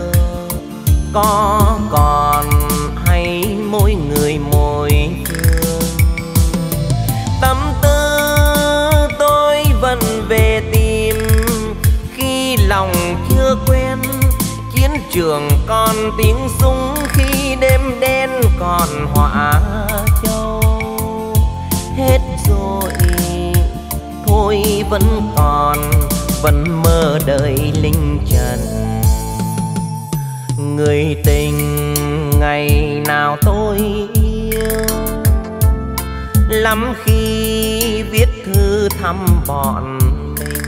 có còn hay mỗi người mỗi phương, tâm tư tôi vẫn về tìm. Khi lòng chưa quen chiến trường còn tiếng súng, khi đêm đen còn họa châu. Hết rồi thôi vẫn còn, vẫn mơ đời linh trần. Người tình ngày nào tôi yêu, lắm khi viết thư thăm bọn mình.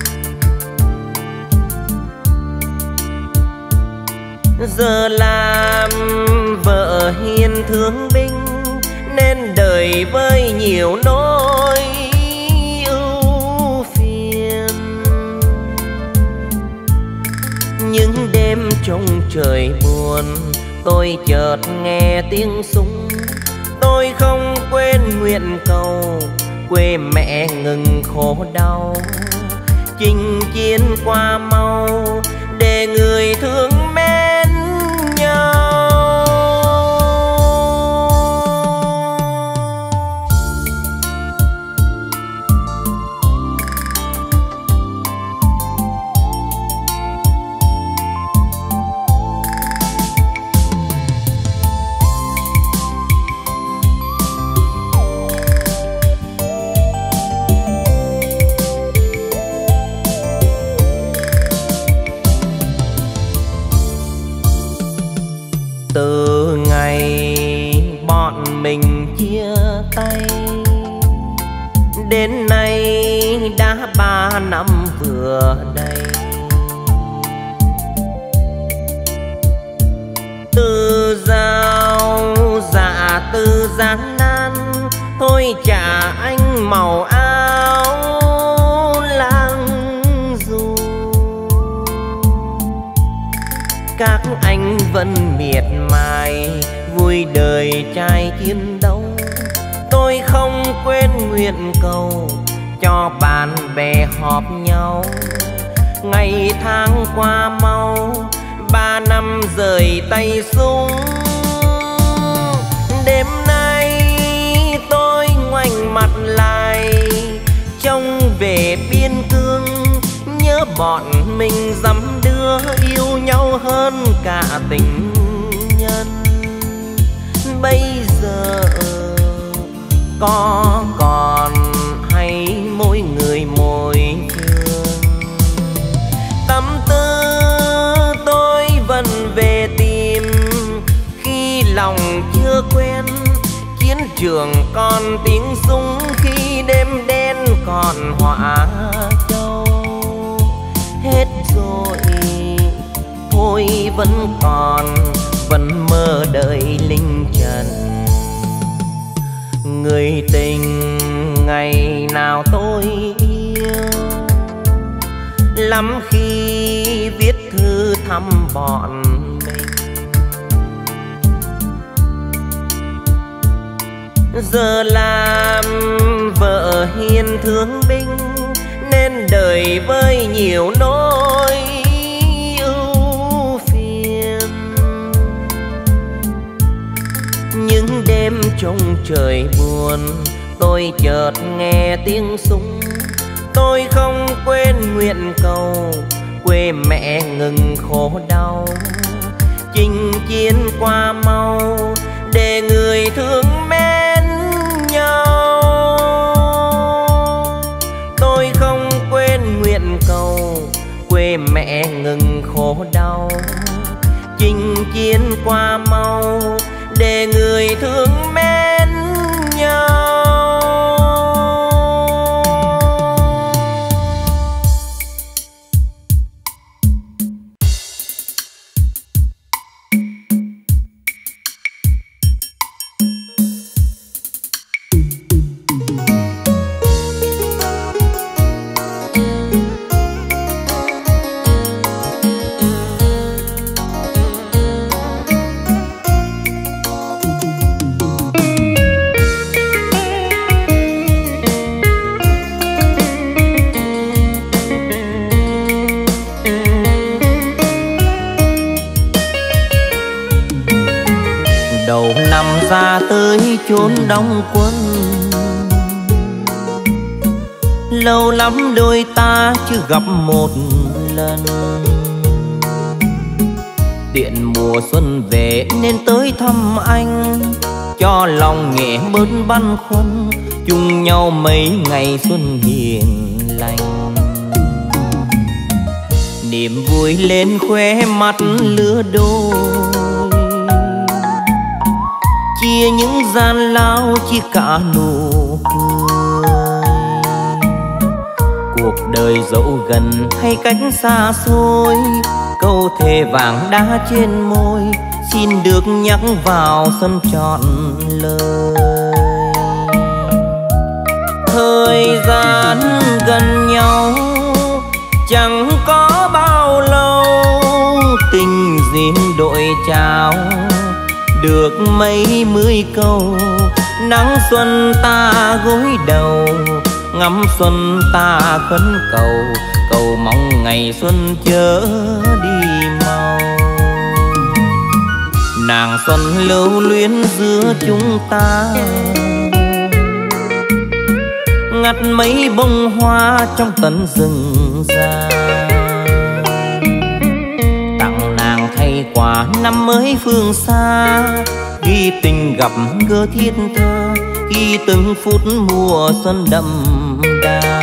Giờ làm vợ hiền thương binh, nên đời với nhiều nỗi ưu phiền. Những đêm trong trời buồn, tôi chợt nghe tiếng súng. Tôi không quên nguyện cầu quê mẹ ngừng khổ đau. Chinh chiến qua mau để người thương mến nhau. Từ ngày bọn mình chia tay, đến nay đã ba năm vừa đây. Từ giao dạ từ gian nan, thôi trả anh màu áo lang du. Các anh vẫn miệt mài vui đời trai chiến đấu. Tôi không quên nguyện cầu cho bạn bè họp nhau. Ngày tháng qua mau, ba năm rời tay súng. Đêm nay tôi ngoảnh mặt lại, trông về biên cương, nhớ bọn mình dăm đứa yêu nhau hơn cả tình nhân. Bây giờ có còn hay mỗi người mỗi phương, tâm tư tôi vẫn về tìm. Khi lòng chưa quen chiến trường còn tiếng súng, khi đêm đen còn họa châu. Hết rồi thôi vẫn còn, vẫn mơ đời linh trần. Người tình ngày nào tôi yêu, lắm khi viết thư thăm bọn mình. Giờ làm vợ hiền thương binh, nên đời với nhiều nỗi ưu phiền. Những đêm trong trời buồn, tôi chợt nghe tiếng súng. Tôi không quên nguyện cầu quê mẹ ngừng khổ đau, chinh chiến qua mau để người thương mến nhau. Tôi không quên nguyện cầu quê mẹ ngừng khổ đau, chinh chiến qua mau để người thương mến nhau. Ra tới chốn đóng quân, lâu lắm đôi ta chưa gặp một lần. Tiện mùa xuân về nên tới thăm anh, cho lòng nhẹ bớt băn khoăn, chung nhau mấy ngày xuân hiền lành. Niềm vui lên khóe mắt lứa đôi, chia những gian lao chia cả nụ cười. Cuộc đời dẫu gần hay cách xa xôi, câu thề vàng đá trên môi xin được nhắc vào sân trọn lời. Thời gian gần nhau chẳng có bao lâu, tình duyên đội trao được mấy mươi câu. Nắng xuân ta gối đầu, ngắm xuân ta khấn cầu, cầu mong ngày xuân chớ đi mau. Nàng xuân lưu luyến giữa chúng ta, ngắt mấy bông hoa trong tận rừng già. Tặng nàng thay quà năm mới phương xa, ghi tình gặp gỡ thiết tha, ghi từng phút mùa xuân đậm đà.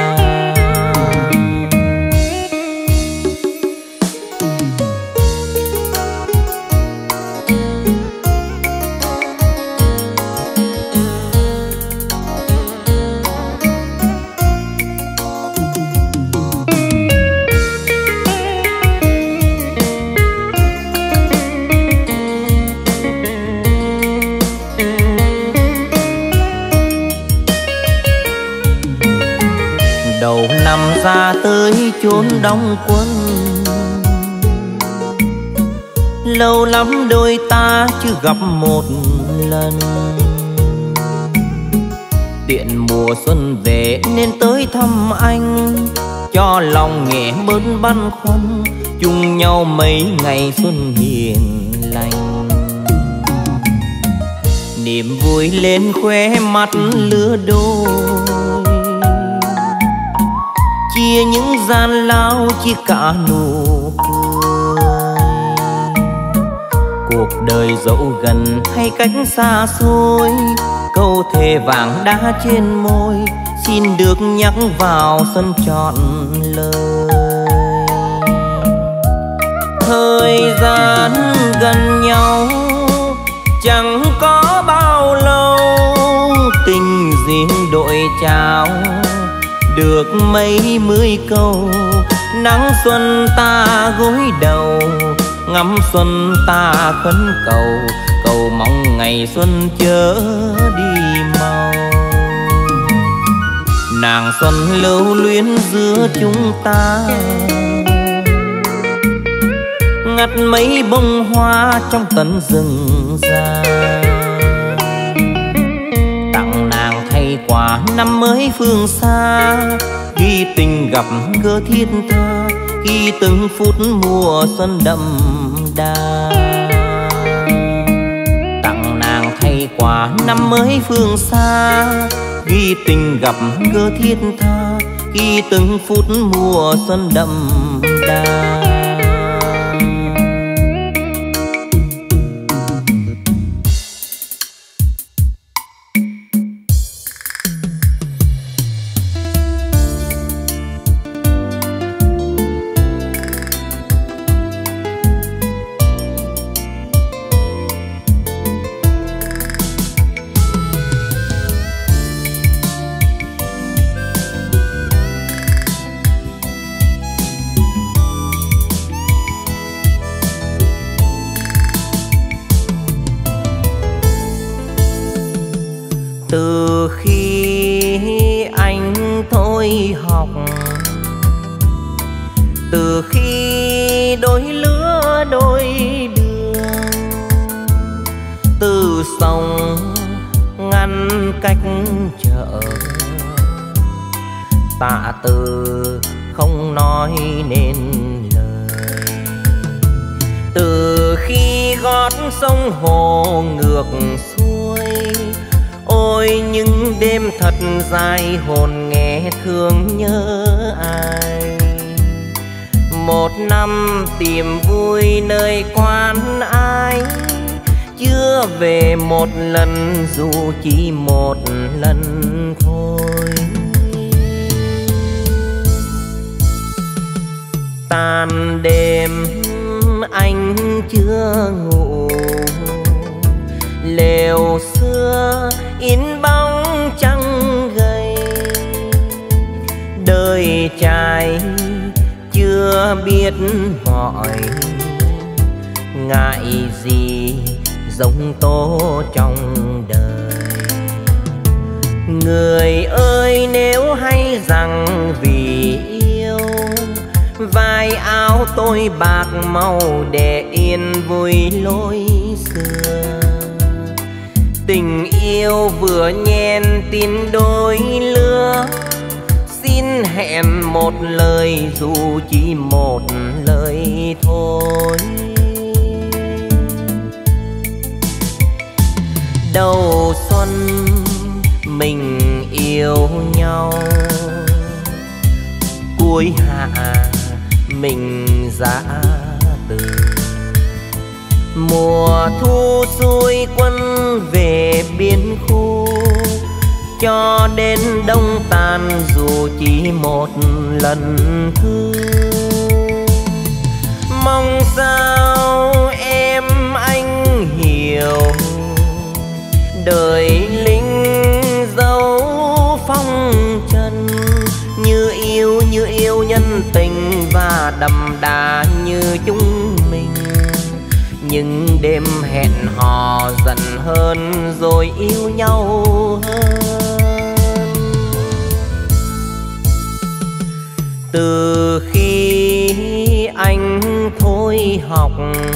Đầu năm ra tới chốn đóng quân, lâu lắm đôi ta chưa gặp một lần. Tiện mùa xuân về nên tới thăm anh, cho lòng nhẹ bớt băn khoăn, chung nhau mấy ngày xuân hiền lành. Niềm vui lên khóe mắt lứa đôi, chia những gian lao chia cả nụ cười. Cuộc đời dẫu gần hay cách xa xôi, câu thề vàng đá trên môi xin được nhắc vào sân trọn lời. Thời gian gần nhau chẳng có bao lâu, tình duyên đội trao được mấy mươi câu. Nắng xuân ta gối đầu, ngắm xuân ta khấn cầu, cầu mong ngày xuân chớ đi mau. Nàng xuân lưu luyến giữa chúng ta, ngắt mấy bông hoa trong tận rừng già. Tặng nàng thay quà năm mới phương xa, ghi tình gặp gỡ thiết tha, ghi từng phút mùa xuân đậm đà. Tặng nàng thay quà năm mới phương xa, ghi tình gặp gỡ thiết tha, ghi từng phút mùa xuân đậm đà. đà. Từ khi anh thôi học, từ khi đôi lứa đôi đường, từ sông ngăn cách chợ, tạ từ không nói nên lời. Từ khi gót sông hồ ngược xuôi, ôi những đêm thật dài hồn nghe thương nhớ ai. Một năm tìm vui nơi quan ái, chưa về một lần dù chỉ một lần thôi. Tàn đêm anh chưa ngủ, lều xưa in bóng trăng gầy. Đời trai chưa biết mỏi, ngại gì giống tố trong đời. Người ơi nếu hay rằng vì yêu, vai áo tôi bạc màu để yên vui lối xưa. Tình yêu vừa nhen tin đôi lứa, xin hẹn một lời dù chỉ một lời thôi. Đầu xuân mình yêu nhau, cuối hạ mình giã từ. Mùa thu xuôi quân về biên khu, cho đến đông tàn dù chỉ một lần thư. Mong sao em anh hiểu, đời lính dấu phong trần. Như yêu như yêu nhân tình và đậm đà như chúng mình. Nhưng đêm hẹn hò dần hơn rồi yêu nhau hơn. Từ khi anh thôi học,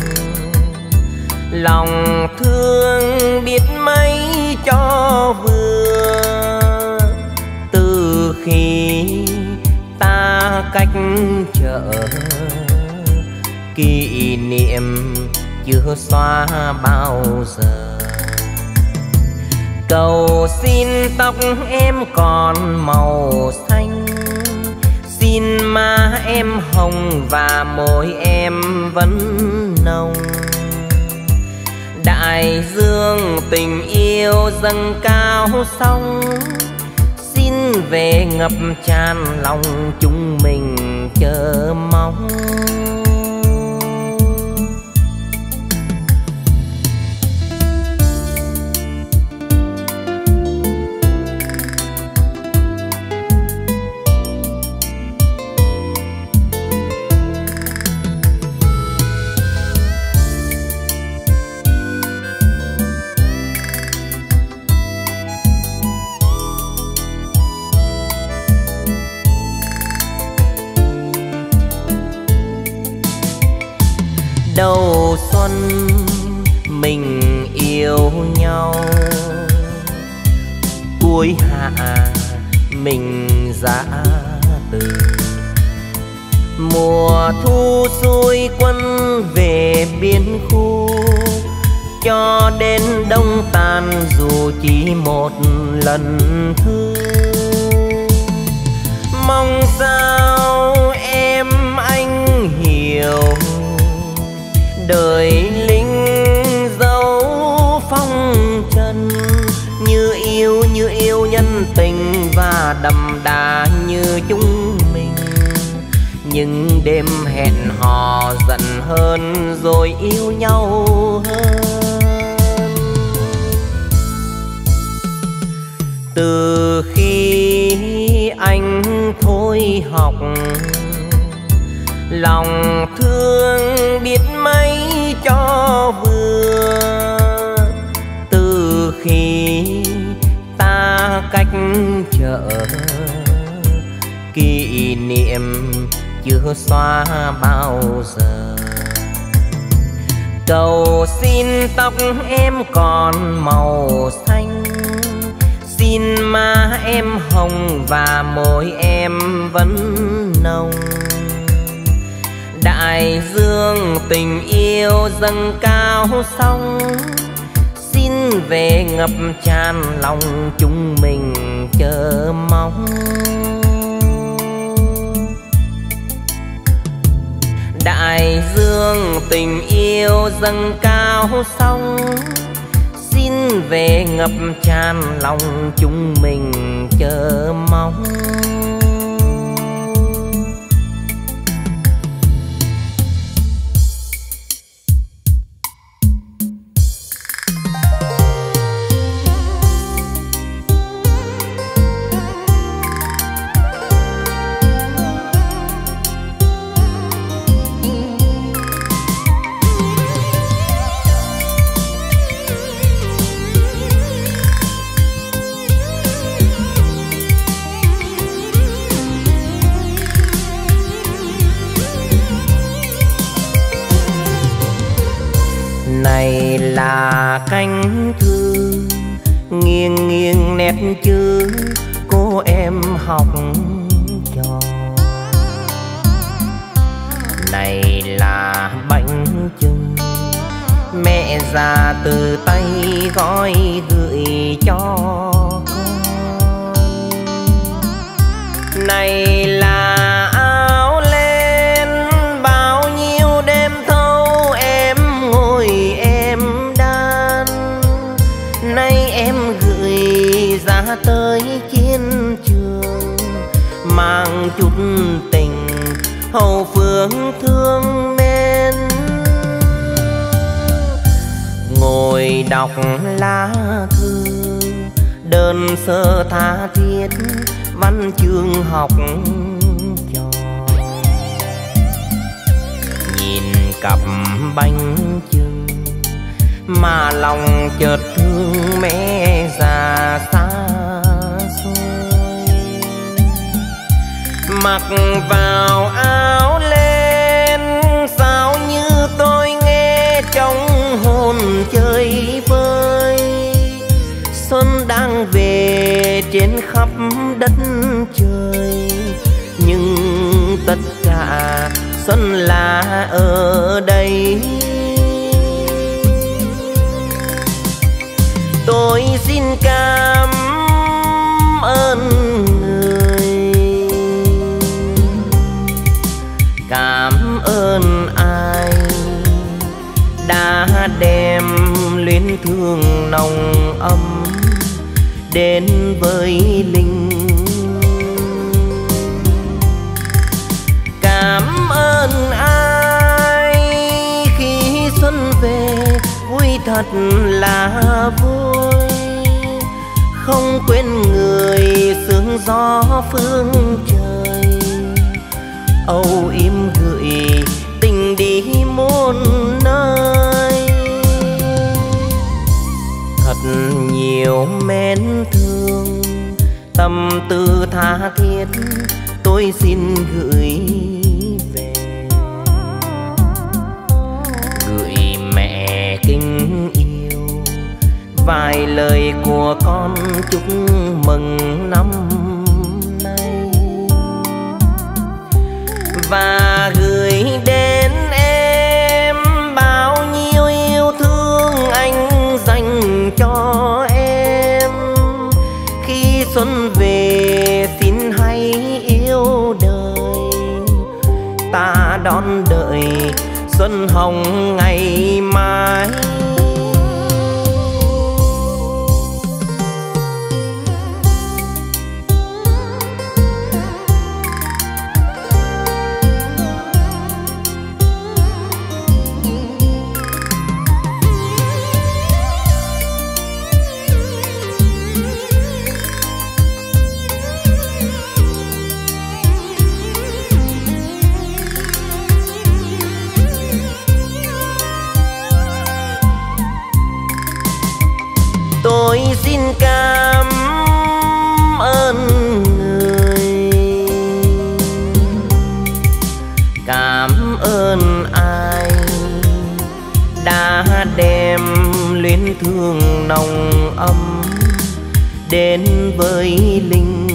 lòng thương biết mấy cho vừa. Từ khi ta cách chợ, kỷ niệm chưa xóa bao giờ. Cầu xin tóc em còn màu xanh, xin má em hồng và môi em vẫn nồng. Đại dương tình yêu dâng cao sóng, xin về ngập tràn lòng chúng mình chờ mong. Đầu xuân mình yêu nhau, cuối hạ mình giã từ. Mùa thu xuôi quân về biên khu, cho đến đông tàn dù chỉ một lần thư. Mong sao em anh những đêm hẹn hò giận hơn rồi yêu nhau hơn. Từ khi anh thôi học, lòng thương biết mấy cho vừa. Từ khi ta cách chợ, kỷ niệm chưa xóa bao giờ. Cầu xin tóc em còn màu xanh, xin má em hồng và môi em vẫn nồng. Đại dương tình yêu dâng cao sóng, xin về ngập tràn lòng chúng mình chờ mong. Đại dương tình yêu dâng cao sóng, xin về ngập tràn lòng chúng mình chờ mong. Này là cánh thư nghiêng nghiêng nét chữ cô em học trò. Này là bánh chưng mẹ già từ tay gói gửi cho con. Này là áo len bao nhiêu đêm thâu em ngồi em đan. Nay em gửi ra tới chiến trường, mang chút tình hậu phương thương mến. Ngồi đọc lá thư đơn sơ tha thiết văn chương học trò. Nhìn cặp bánh chưng mà lòng chợt thương mẹ già xa xôi. Mặc vào áo len sao như tôi nghe trong hồn chơi vơi. Xuân đang về trên khắp đất trời, nhưng tất cả xuân là ở đây. Tôi xin cảm ơn người, cảm ơn ai đã đem luyến thương nồng ấm đến với linh. Cảm ơn ai khi xuân về vui thật là vui. Không quên người sương gió phương trời, âu yếm gửi tình đi muôn nơi. Thật nhiều mến thương tâm tư tha thiết tôi xin gửi về. Gửi mẹ kính yêu vài lời của con chúc mừng năm nay. Và gửi đến em bao nhiêu yêu thương anh dành cho em. Khi xuân về xin hãy yêu đời, ta đón đợi xuân hồng ngày mai. cảm ơn người, cảm ơn ai đã đem luyến thương nồng ấm đến với Linh.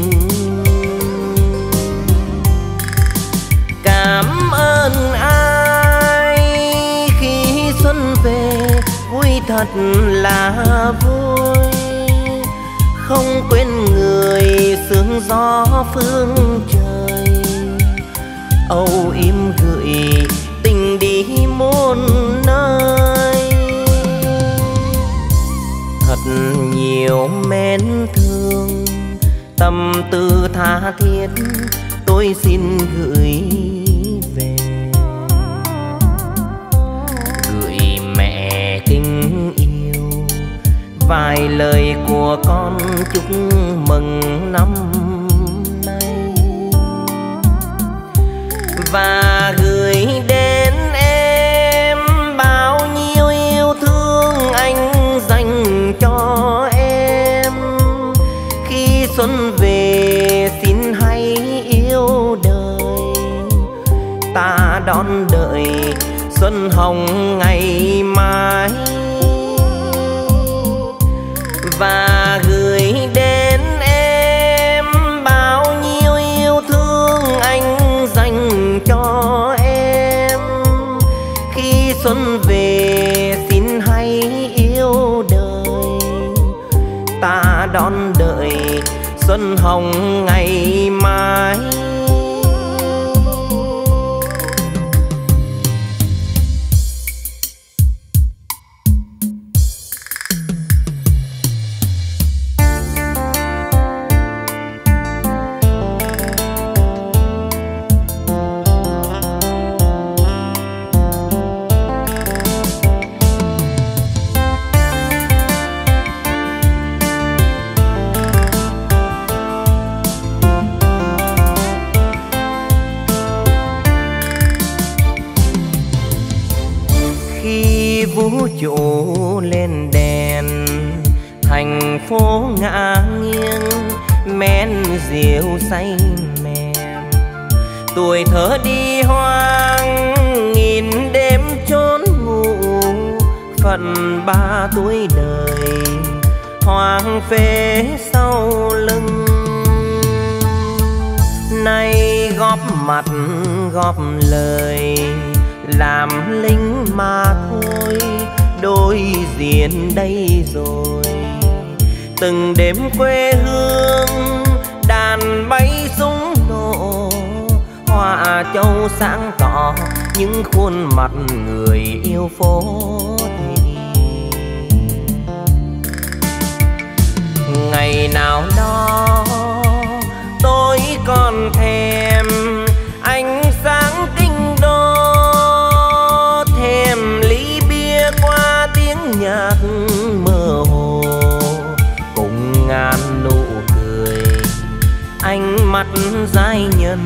Cảm ơn ai khi xuân về vui thật là vui, không quên người sương gió phương trời, âu yếm gửi tình đi muôn nơi. Thật nhiều mến thương tâm tư tha thiết tôi xin gửi về, gửi mẹ tình yêu vài lời của con chúc mừng năm nay, và gửi đến em bao nhiêu yêu thương anh dành cho em. Khi xuân về xin hãy yêu đời, ta đón đợi xuân hồng ngày mai. Và gửi đến em bao nhiêu yêu thương anh dành cho em. Khi xuân về xin hãy yêu đời, ta đón đợi xuân hồng ngày mai. Vũ trụ lên đèn, thành phố ngả nghiêng men rượu say mềm. Tuổi thơ đi hoang nghìn đêm trốn ngủ, phận ba tuổi đời hoang phế sau lưng. Nay góp mặt góp lời làm lính mà thôi, đối diện đây rồi. Từng đêm quê hương đàn bay súng nổ, hoa châu sáng tỏ những khuôn mặt người yêu phố thị. Ngày nào đó tôi còn thèm ánh sáng kinh đô, thèm ly bia qua tiếng nhạc mơ hồ, cùng ngàn nụ cười ánh mắt giai nhân.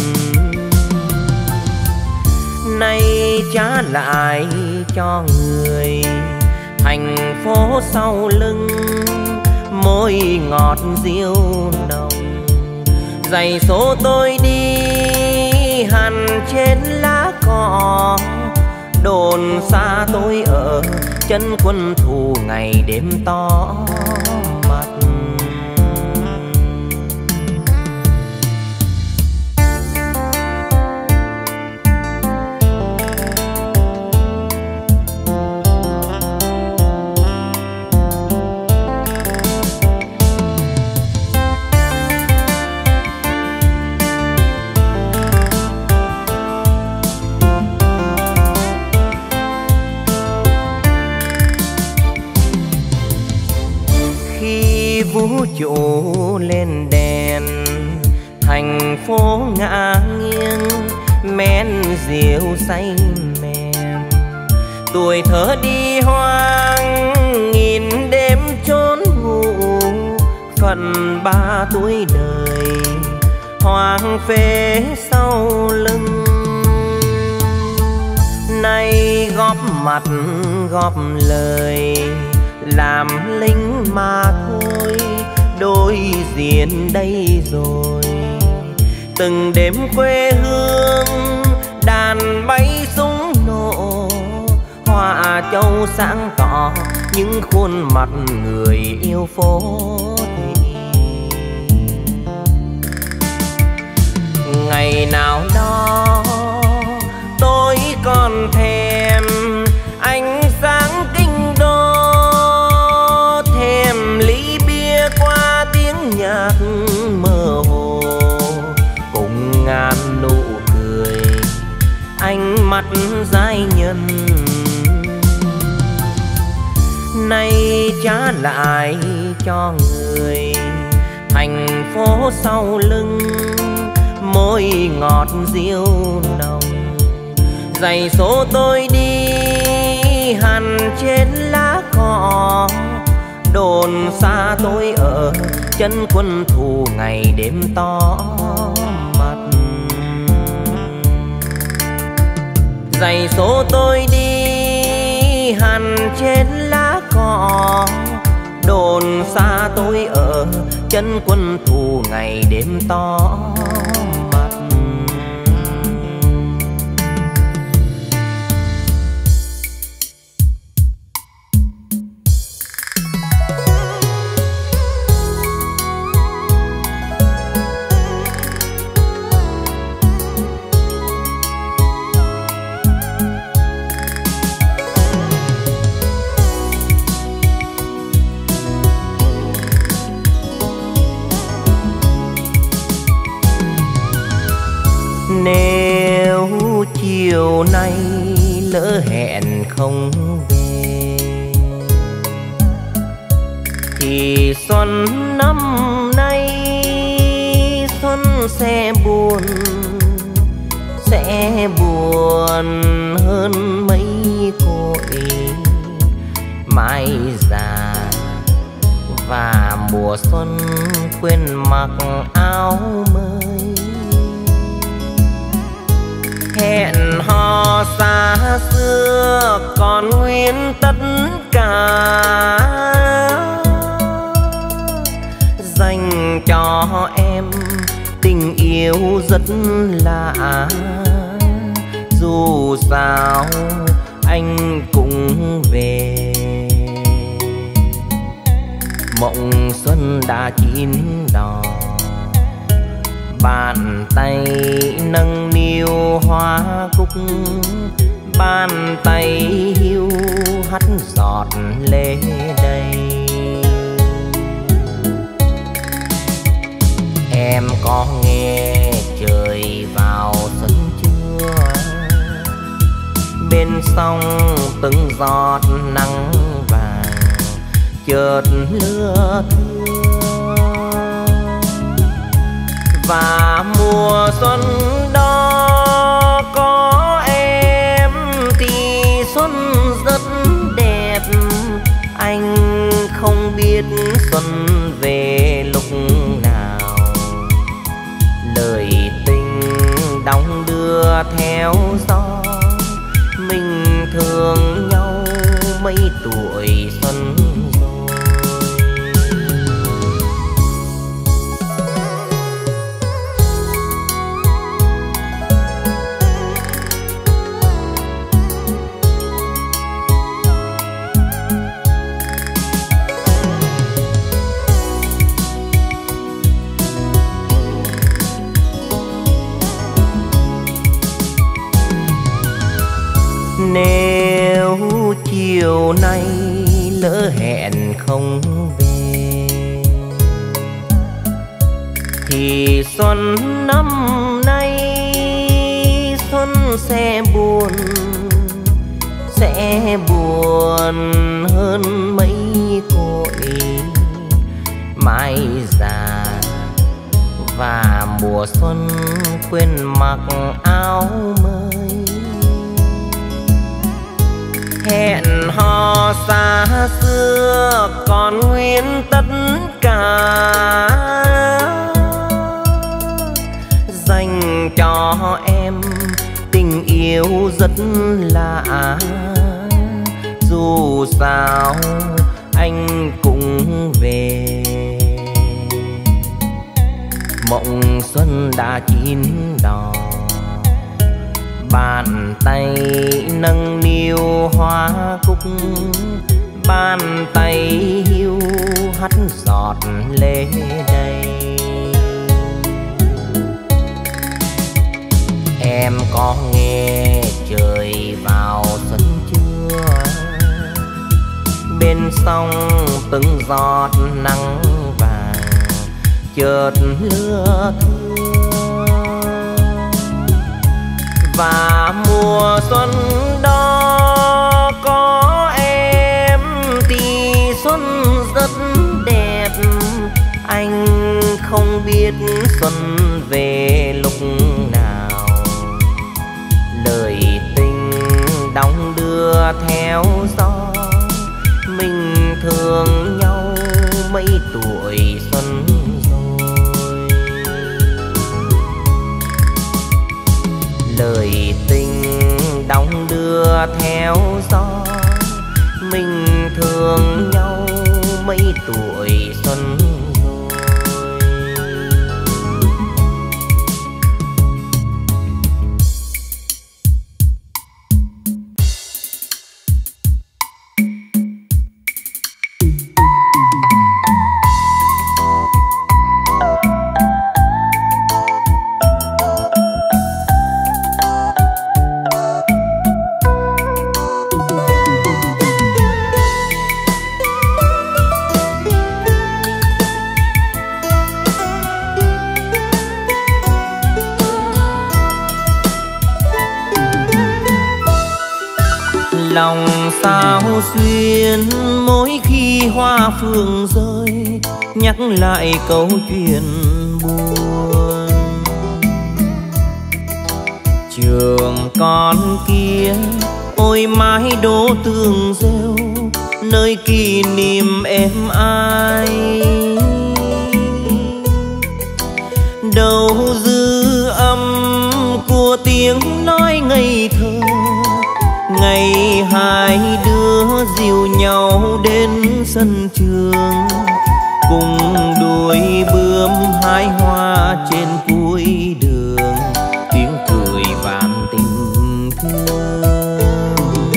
Nay trả lại cho người thành phố sau lưng, môi ngọt diêu nồng. Giày số tôi đi hằn trên lá cỏ, đồn xa tôi ở chân quân thù ngày đêm to mặt. Vũ trụ lên đèn, thành phố ngả nghiêng men rượu say mềm. Tuổi thơ đi hoang nghìn đêm trốn ngủ, phận ba tuổi đời hoang phế sau lưng. Nay góp mặt góp lời làm lính mà thôi, đối diện đây rồi. Từng đêm quê hương đàn bay súng nổ, hoa châu sáng tỏ những khuôn mặt người yêu phố thị. Ngày nào đó tôi còn thèm ánh sáng kinh đô, thèm ly bia qua tiếng nhạc mơ hồ, cùng ngàn nụ cười ánh mắt giai nhân. Nay trả lại cho người thành phố sau lưng, môi ngọt diêu nồng. Giày số tôi đi hằn trên lá cỏ, đồn xa tôi ở chân quân thù ngày đêm to mặt. Giày số tôi đi hằn trên lá cỏ, đồn xa tôi ở chân quân thù ngày đêm to mặt. Nếu chiều nay lỡ hẹn không về, thì xuân năm nay xuân sẽ buồn, sẽ buồn hơn mấy cội mai già. Và mùa xuân quên mặc áo mới, hẹn hò xa xưa còn nguyên tất cả, dành cho em tình yêu rất lạ. Dù sao anh cũng về, mộng xuân đã chín đỏ, bàn tay nâng niu hoa cúc, bàn tay hiu hắt giọt lệ đầy. Em có nghe trời vào xuân chưa, bên sông từng giọt nắng vàng chợt lưa thưa. Và mùa xuân đó có em thì xuân rất đẹp. Anh không biết xuân về lúc nào, lời tình đong đưa theo gió. Mình thương nhau mấy tuổi xuân Nếu chiều nay lỡ hẹn không về, thì xuân năm nay xuân sẽ buồn, sẽ buồn hơn mấy cội mai già. Và mùa xuân quên mặc áo mới, hẹn hò xa xưa còn nguyên tất cả, dành cho em tình yêu rất lạ. Dù sao anh cũng về. Mộng xuân đã chín đỏ, bàn tay nâng niu hoa cúc, bàn tay hiu hắt giọt lê đầy. Em có nghe trời vào xuân chưa? Bên sông từng giọt nắng vàng chợt lưa thưa. Và mùa xuân đó có em thì xuân rất đẹp. Anh không biết xuân về lúc nào, lời tình đong đưa theo gió. Mình thương nhau mấy tuổi xuân rồi. Lời tình đong đưa theo gió. Mình thương nhau mấy tuổi xuân rồi. Lòng sao xuyên mỗi khi hoa phương rơi, nhắc lại câu chuyện buồn. Trường con kia ôi mái đỗ tường rêu, nơi kỷ niệm em ai. Đâu dư âm của tiếng nói ngây thơ, ngày hai đứa dìu nhau đến sân trường, cùng đuổi bướm hái hoa trên cuối đường, tiếng cười vạn tình thương.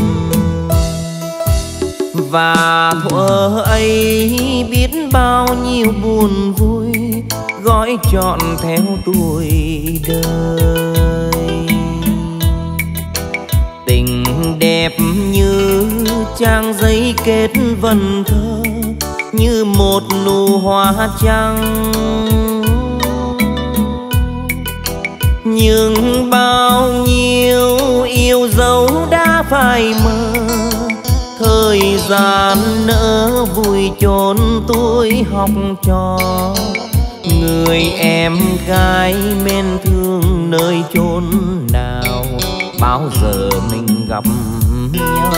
Và thuở ấy biết bao nhiêu buồn vui, gói trọn theo tuổi đời. Tình đẹp như trang giấy kết vần thơ, như một nụ hoa trắng. Nhưng bao nhiêu yêu dấu đã phai mờ, thời gian nỡ vui chốn tuổi học trò. Người em gái mến thương nơi chốn nào, bao giờ mình gặp nhau.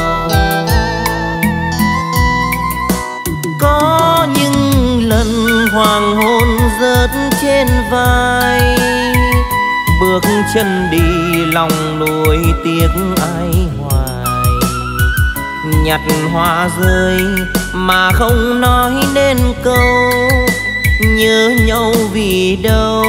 Có những lần hoàng hôn rớt trên vai, bước chân đi lòng nuối tiếc ai hoài. Nhặt hoa rơi mà không nói nên câu, nhớ nhau vì đâu.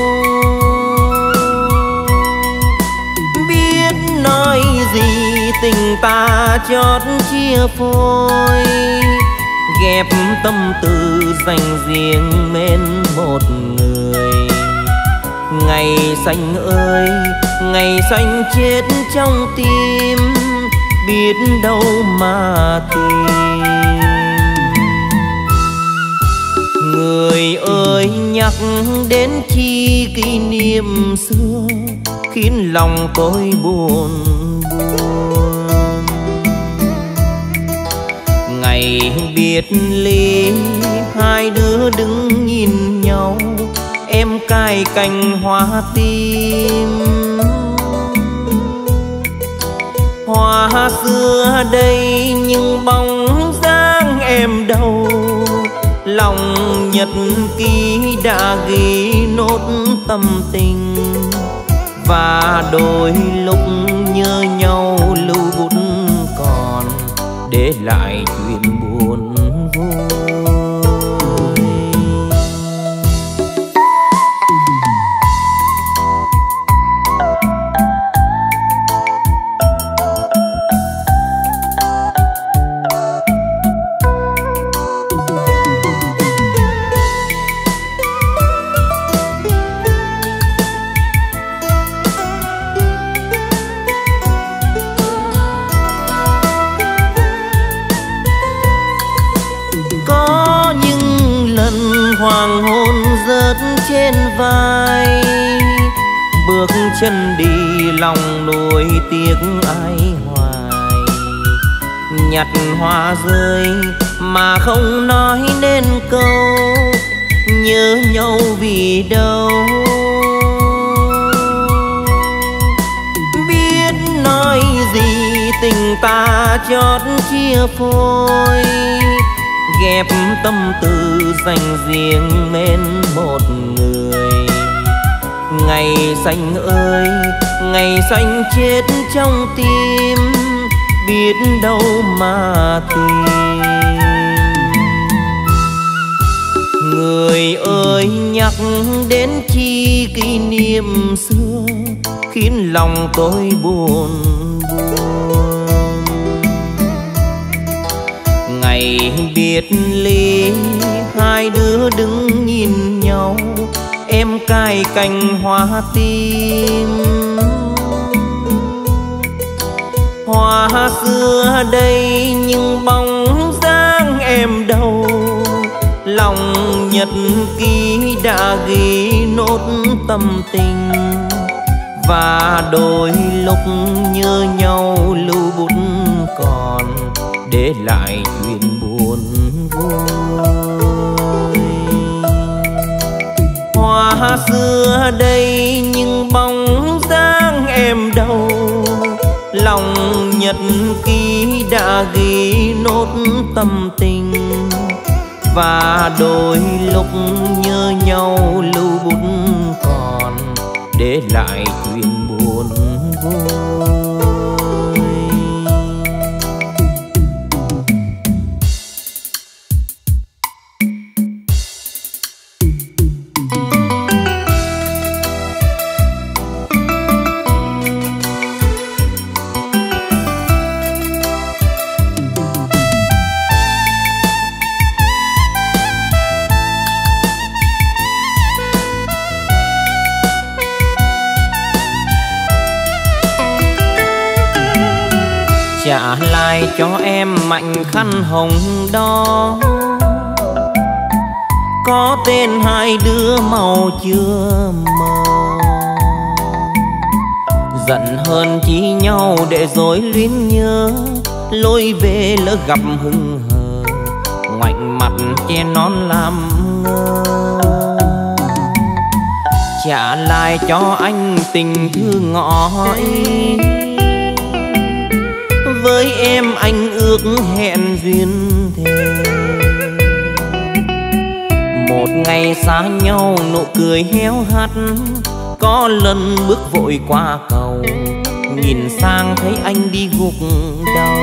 Biết nói gì tình ta chót chia phôi, ghép tâm tư dành riêng mến một người. Ngày xanh ơi, ngày xanh chết trong tim, biết đâu mà tìm. Người ơi nhắc đến chi kỷ niệm xưa, khiến lòng tôi buồn buồn. Ngày biệt ly hai đứa đứng nhìn nhau, em cài cành hoa tim. Hoa xưa đây nhưng bóng dáng em đâu, lòng nhật ký đã ghi nốt tâm tình. Và đôi lúc nhớ nhau lưu bút còn, để lại chuyện buồn Hoàng hôn rớt trên vai, bước chân đi lòng nuối tiếc ai hoài. Nhặt hoa rơi mà không nói nên câu, nhớ nhau vì đâu. Biết nói gì tình ta chót chia phôi, ghép tâm tư dành riêng nên một người. Ngày xanh ơi, ngày xanh chết trong tim, biết đâu mà tìm. Người ơi nhắc đến chi kỷ niệm xưa, khiến lòng tôi buồn buồn. Ngày biệt ly hai đứa đứng nhìn nhau, em cài cành hoa tim. Hoa xưa đây nhưng bóng dáng em đâu, lòng nhật ký đã ghi nốt tâm tình. Và đôi lúc nhớ nhau lưu bút còn, để lại chuyện buồn vui. Hoa xưa đây nhưng bóng dáng em đâu, lòng nhật ký đã ghi nốt tâm tình. Và đôi lúc nhớ nhau lưu bút còn, để lại chuyện buồn vui. Trả lại cho em mảnh khăn hồng đó, có tên hai đứa màu chưa màu. Giận hơn chi nhau để rồi luyến nhớ, lối về lỡ gặp hững hờ, ngoảnh mặt che non làm ngơ. Trả lại cho anh tình thương ngõi, với em anh ước hẹn duyên thề. Một ngày xa nhau nụ cười héo hắt, có lần bước vội qua cầu, nhìn sang thấy anh đi gục đầu.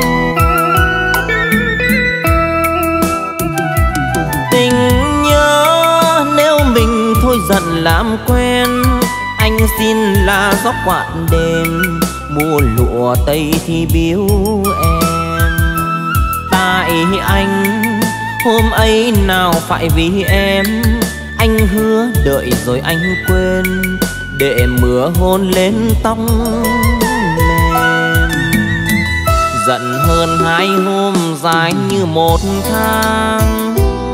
Tình nhớ nếu mình thôi giận làm quen, anh xin là gió quạt đêm, mua lụa tây thì biếu em. Tại anh hôm ấy nào phải vì em, anh hứa đợi rồi anh quên, để mưa hôn lên tóc mềm. Giận hơn hai hôm dài như một tháng,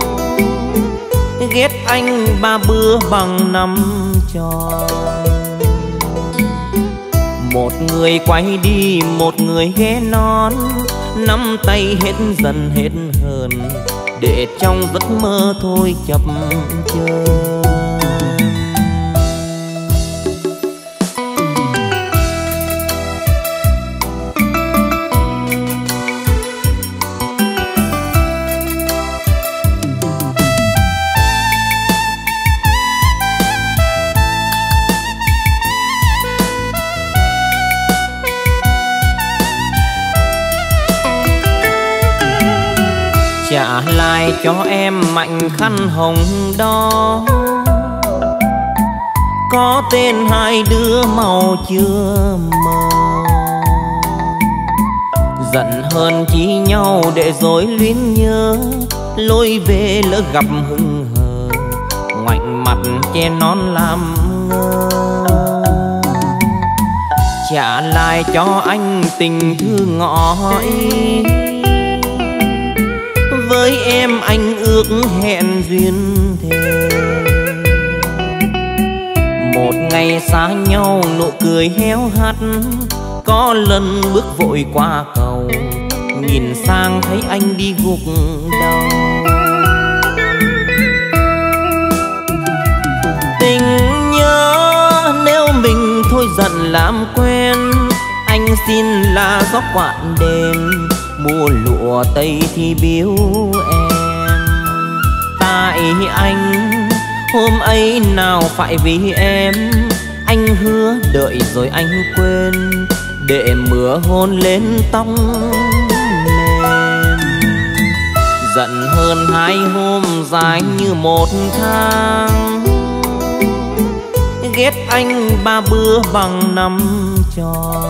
ghét anh ba bữa bằng năm tròn. Một người quay đi, một người ghé non, nắm tay hết dần hết hờn, để trong giấc mơ thôi chập chờn. trả lại cho em mảnh khăn hồng đó, có tên hai đứa màu chưa màu. Giận hơn chí nhau để rồi luyến nhớ, lối về lỡ gặp hững hờ, ngoảnh mặt che nón làm ngơ. Trả lại cho anh tình thư ngỏ ý, với em anh ước hẹn duyên thề. Một ngày xa nhau nụ cười héo hắt, có lần bước vội qua cầu, nhìn sang thấy anh đi gục đầu. Tình nhớ nếu mình thôi giận làm quen, anh xin là gió quạn đêm, mua lụa tây thì biếu em. Tại anh hôm ấy nào phải vì em, anh hứa đợi rồi anh quên, để mưa hôn lên tóc mềm. Giận hơn hai hôm dài như một tháng, ghét anh ba bữa bằng năm tròn.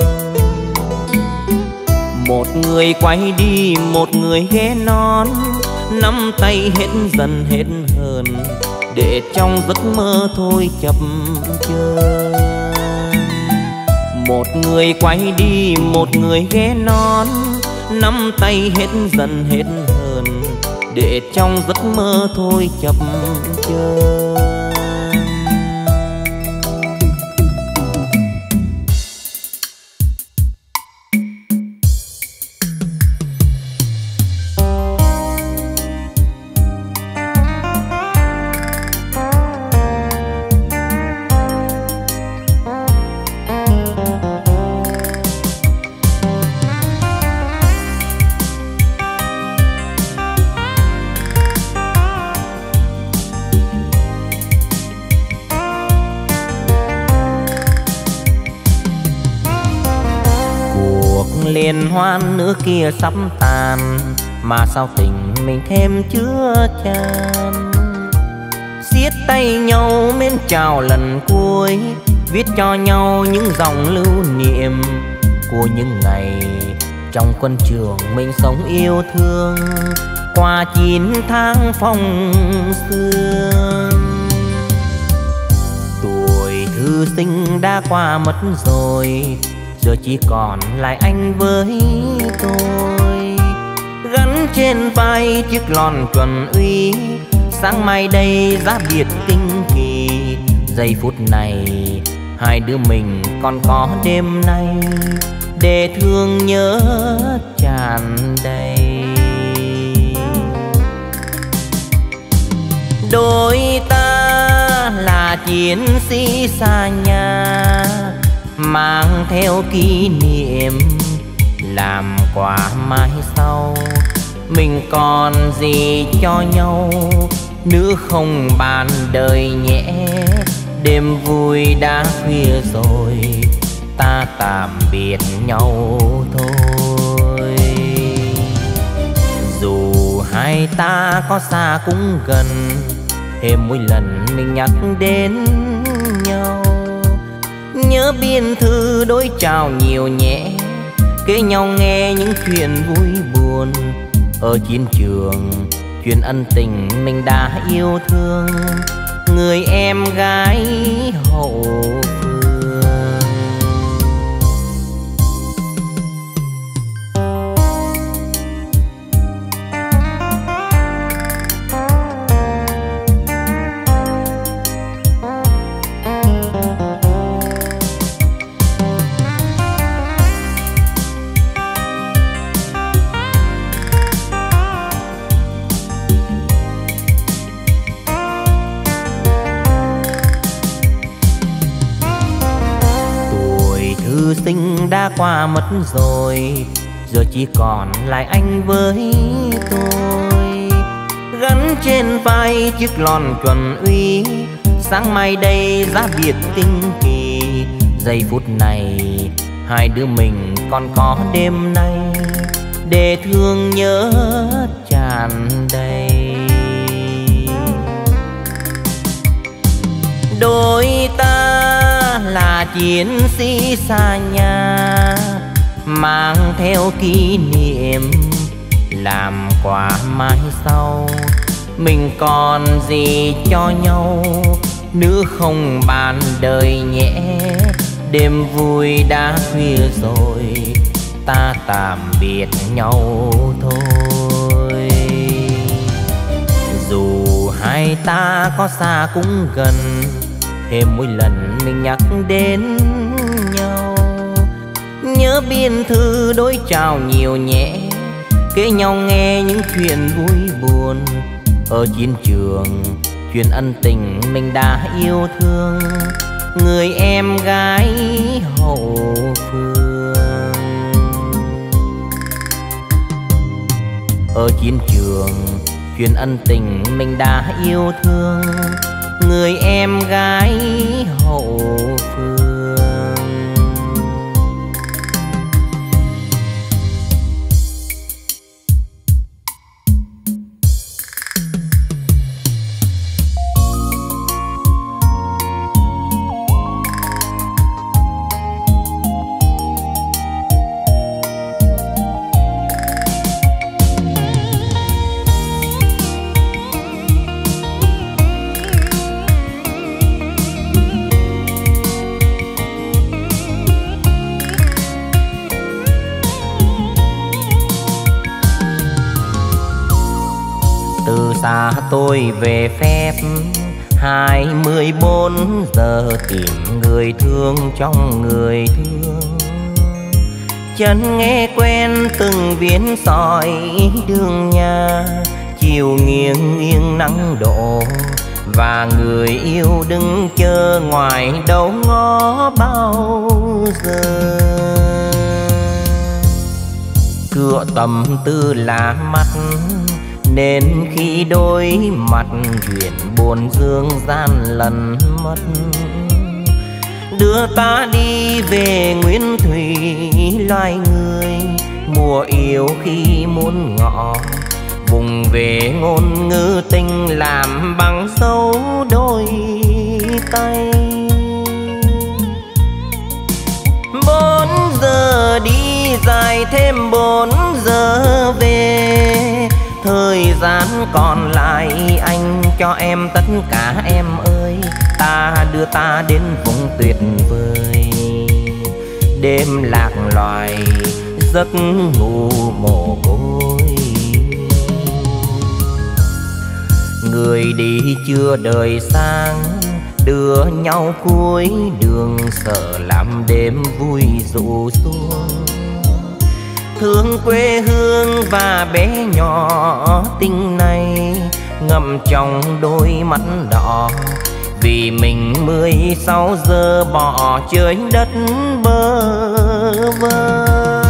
Một người quay đi một người ghé nón, nắm tay hết dần hết hờn, để trong giấc mơ thôi chập chờn. Một người quay đi một người ghé nón, nắm tay hết dần hết hờn, để trong giấc mơ thôi chập chờn. Liên hoan nữa kia sắp tàn, mà sao tình mình thêm chưa chan. Siết tay nhau mến chào lần cuối, viết cho nhau những dòng lưu niệm của những ngày trong quân trường mình sống yêu thương. Qua chín tháng phong sương, tuổi thư sinh đã qua mất rồi, giờ chỉ còn lại anh với tôi. Gắn trên vai chiếc lon chuẩn uy, sáng mai đây giá biệt kinh kỳ. Giây phút này hai đứa mình còn có đêm nay, để thương nhớ tràn đầy. Đôi ta là chiến sĩ xa nhà, mang theo kỷ niệm làm quà mai sau. Mình còn gì cho nhau nữa không bàn đời nhé. Đêm vui đã khuya rồi, ta tạm biệt nhau thôi. Dù hai ta có xa cũng gần, thêm mỗi lần mình nhắc đến nhau. Nhớ biên thư đối chào nhiều nhé, kể nhau nghe những chuyện vui buồn. Ở chiến trường chuyện ân tình mình đã yêu thương, người em gái hậu phương. Sinh đã qua mất rồi, giờ chỉ còn lại anh với tôi. Gắn trên vai chiếc lon chuẩn uy, sáng mai đây giá biệt tinh kỳ. Giây phút này hai đứa mình còn có đêm nay, để thương nhớ tràn tràn đầy. Đôi ta là chiến sĩ xa nhà, mang theo kỷ niệm làm quà mai sau. Mình còn gì cho nhau nữa không bàn đời nhé. Đêm vui đã khuya rồi, ta tạm biệt nhau thôi. Dù hai ta có xa cũng gần, thêm mỗi lần mình nhắc đến nhau. Nhớ biên thư đối chào nhiều nhé, kể nhau nghe những chuyện vui buồn. Ở chiến trường chuyện ân tình mình đã yêu thương, người em gái hậu phương. Ở chiến trường chuyện ân tình mình đã yêu thương, người em gái hậu phương. Xa tôi về phép hai mươi bốn giờ, tìm người thương trong người thương. Chân nghe quen từng viên sỏi đường nhà, chiều nghiêng nghiêng nắng đổ, và người yêu đứng chờ ngoài đầu ngõ bao giờ. Cửa tâm tư là mắt, nên khi đôi mặt chuyện buồn dương gian lần mất. Đưa ta đi về nguyên thủy loài người, mùa yêu khi muốn ngọ. Vùng về ngôn ngữ tình làm bằng dấu đôi tay. Bốn giờ đi dài thêm bốn giờ về, thời gian còn lại anh cho em tất cả em ơi. Ta đưa ta đến vùng tuyệt vời, đêm lạc loài giấc ngủ mồ côi. Người đi chưa đời sang, đưa nhau cuối đường, sợ làm đêm vui rụ xuống. Thương quê hương và bé nhỏ tình này, ngậm trong đôi mắt đỏ. Vì mình mười sáu giờ bỏ chơi đất bơ vơ.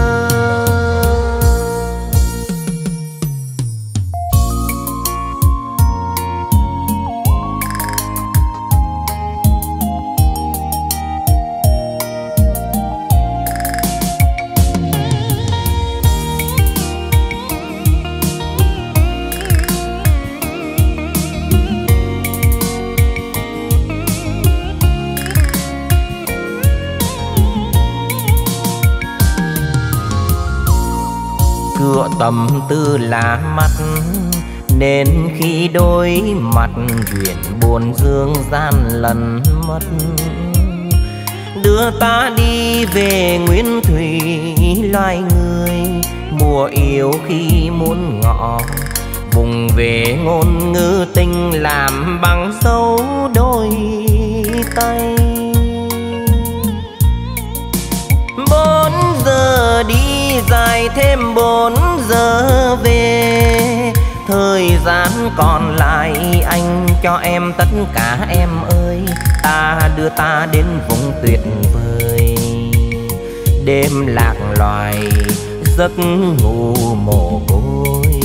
Cửa tâm tư là mắt, nên khi đôi mặt chuyện buồn dương gian lần mất. Đưa ta đi về nguyên thủy loài người, mùa yêu khi muốn ngọ. Vùng về ngôn ngữ tình làm bằng dấu đôi tay. Bốn giờ đi dài thêm bốn giờ về, thời gian còn lại anh cho em tất cả em ơi. Ta đưa ta đến vùng tuyệt vời, đêm lạc loài giấc ngủ mồ côi.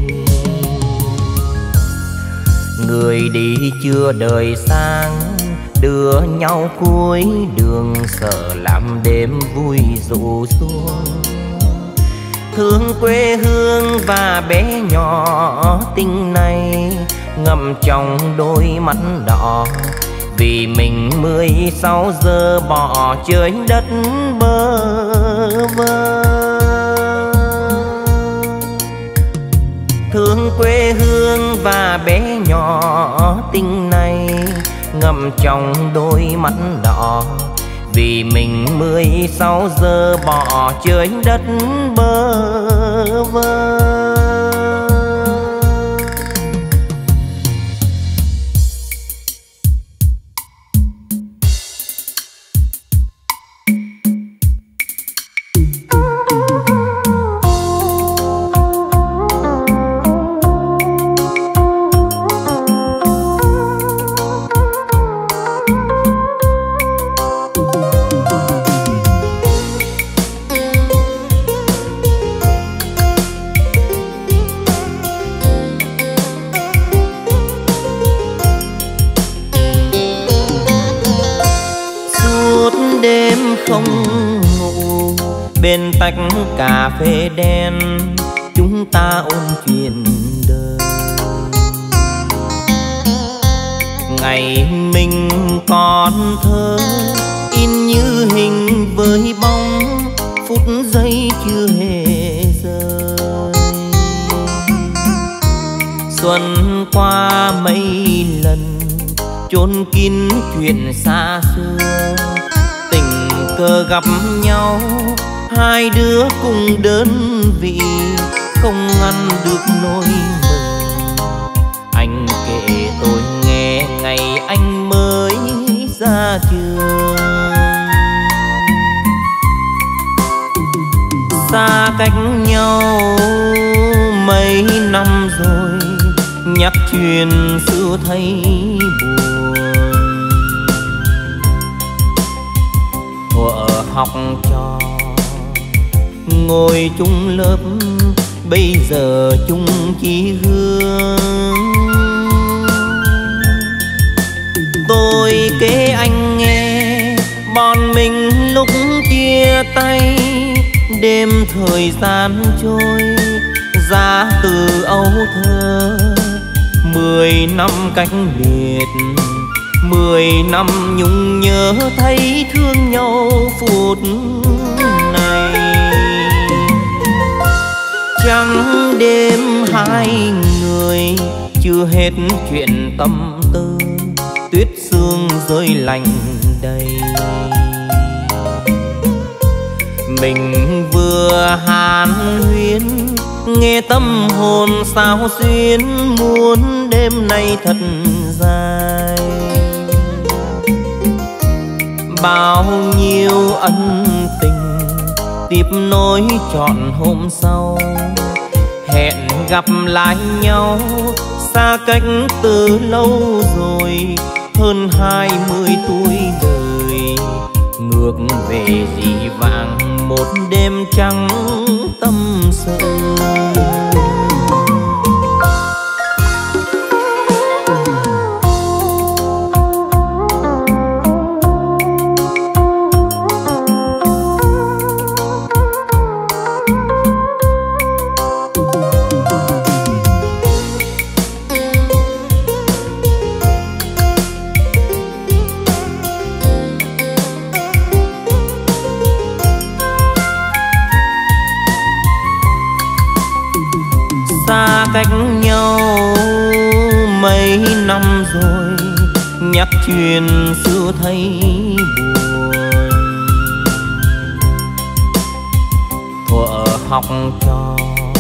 Người đi chưa đời sang, đưa nhau cuối đường, sợ làm đêm vui rụ xuống. Thương quê hương và bé nhỏ tình này ngậm trong đôi mắt đỏ, vì mình mười sáu giờ bỏ chơi đất bơ vơ. Thương quê hương và bé nhỏ tình này ngậm trong đôi mắt đỏ, vì mình mười sáu giờ bỏ chơi đất bơ vơ. Không ngủ bên tách cà phê đen, chúng ta ôn chuyện đời. Ngày mình còn thơ in như hình với bóng, phút giây chưa hề rơi. Xuân qua mấy lần chôn kín chuyện xa xưa, cờ gặp nhau hai đứa cùng đơn vị, không ngăn được nỗi mừng. Anh kể tôi nghe ngày anh mới ra trường, xa cách nhau mấy năm rồi, nhắc chuyện xưa thấy buồn. Thuở học trò ngồi chung lớp, bây giờ chung chí hướng. Tôi kể anh nghe bọn mình lúc chia tay, đêm thời gian trôi ra từ ấu thơ. Mười năm cách biệt, mười năm nhung nhớ thấy thương nhau phút này. Trăng đêm hai người chưa hết chuyện tâm tư, tuyết sương rơi lạnh đầy. Mình vừa hàn huyên nghe tâm hồn sao xuyên, muốn đêm nay thật dài. Bao nhiêu ân tình tiếp nối trọn hôm sau, hẹn gặp lại nhau xa cách từ lâu rồi. Hơn hai mươi tuổi đời ngược về dĩ vãng một đêm trắng tâm sự. Xa cách nhau mấy năm rồi, nhắc chuyện xưa thấy buồn. Thuở học trò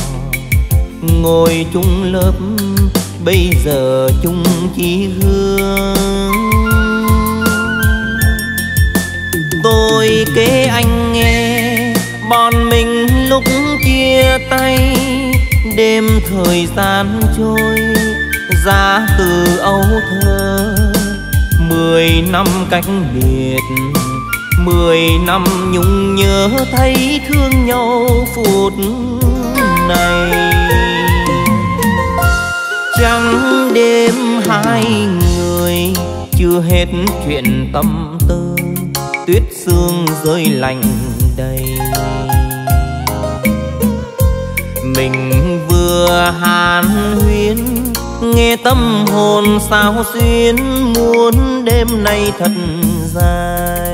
ngồi chung lớp, bây giờ chung chí hướng. Tôi kể anh nghe bọn mình lúc chia tay, đêm thời gian trôi ra từ ấu thơ. Mười năm cách biệt, mười năm nhung nhớ thấy thương nhau phút này. Trăng đêm hai người chưa hết chuyện tâm tư, tuyết sương rơi lạnh đầy. mình vừa hàn huyên, nghe tâm hồn sao xuyên, muốn đêm nay thật dài.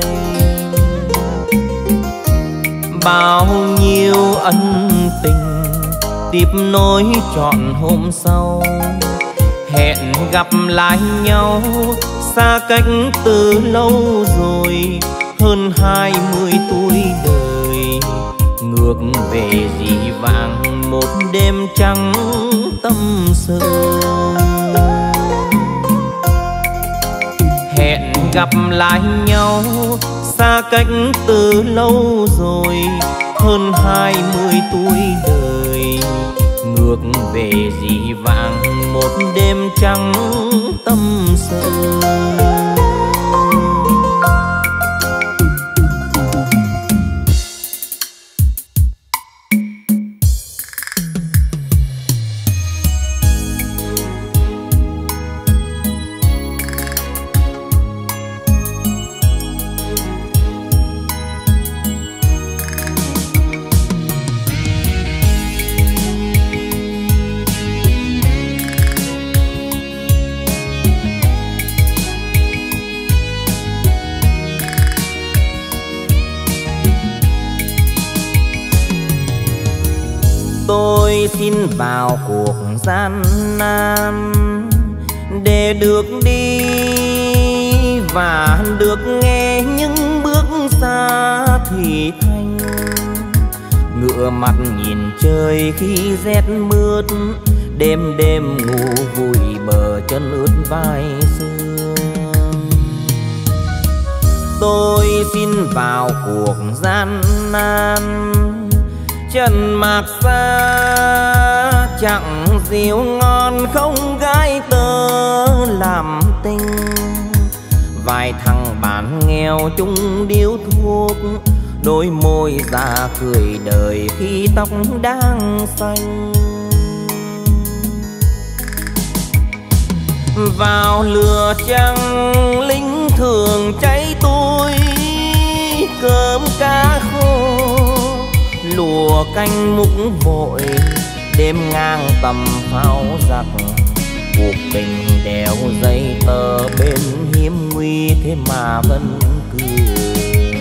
Bao nhiêu ân tình tiếp nối trọn hôm sau, hẹn gặp lại nhau xa cách từ lâu rồi, hơn hai mươi tuổi đời. Ngược về dĩ vãng một đêm trắng tâm sự, hẹn gặp lại nhau xa cách từ lâu rồi, hơn hai mươi tuổi đời. Ngược về dĩ vãng một đêm trắng tâm sự. Tôi xin vào cuộc gian nan để được đi và được nghe những bước xa thì thanh. Ngựa mặt nhìn trời khi rét mướt, đêm đêm ngủ vùi bờ chân ướt vai sương. Tôi xin vào cuộc gian nan, trần mạc xa chẳng rượu ngon không gái tơ làm tình. Vài thằng bạn nghèo chung điếu thuốc, đôi môi già cười đời khi tóc đang xanh. Vào lửa trắng lính thường cháy tôi, cơm cá khô lùa canh múc vội, đêm ngang tầm pháo giặc. Cuộc tình đeo dây tờ bên hiểm nguy thế mà vẫn cười.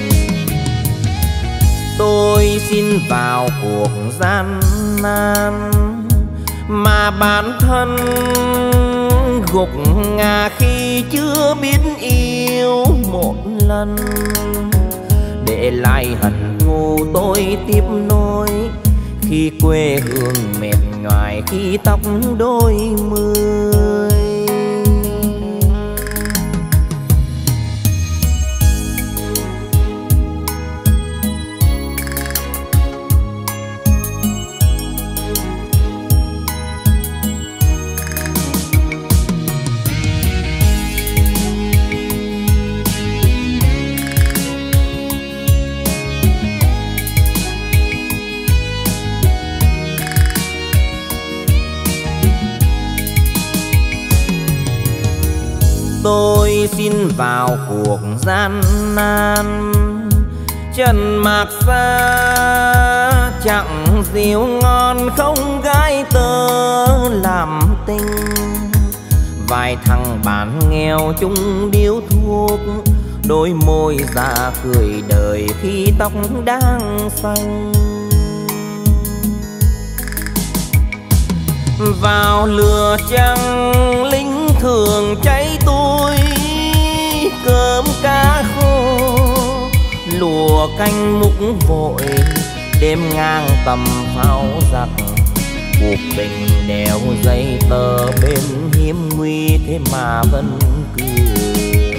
Tôi xin vào cuộc gian nan mà bản thân gục ngã khi chưa biết yêu một lần, để lại hận thù tôi tiếp nối khi quê hương mệt nhoài, khi tóc đôi mươi. Tôi xin vào cuộc gian nan, trần mạc xa chẳng rượu ngon không gái tơ làm tình. Vài thằng bạn nghèo chung điếu thuốc, đôi môi già cười đời khi tóc đang xanh. Vào lửa trắng lính thường cháy tôi, cơm cá khô lùa canh múc vội, đêm ngang tầm pháo giặc. Cuộc tình đeo dây tờ bên hiểm nguy thế mà vẫn cười.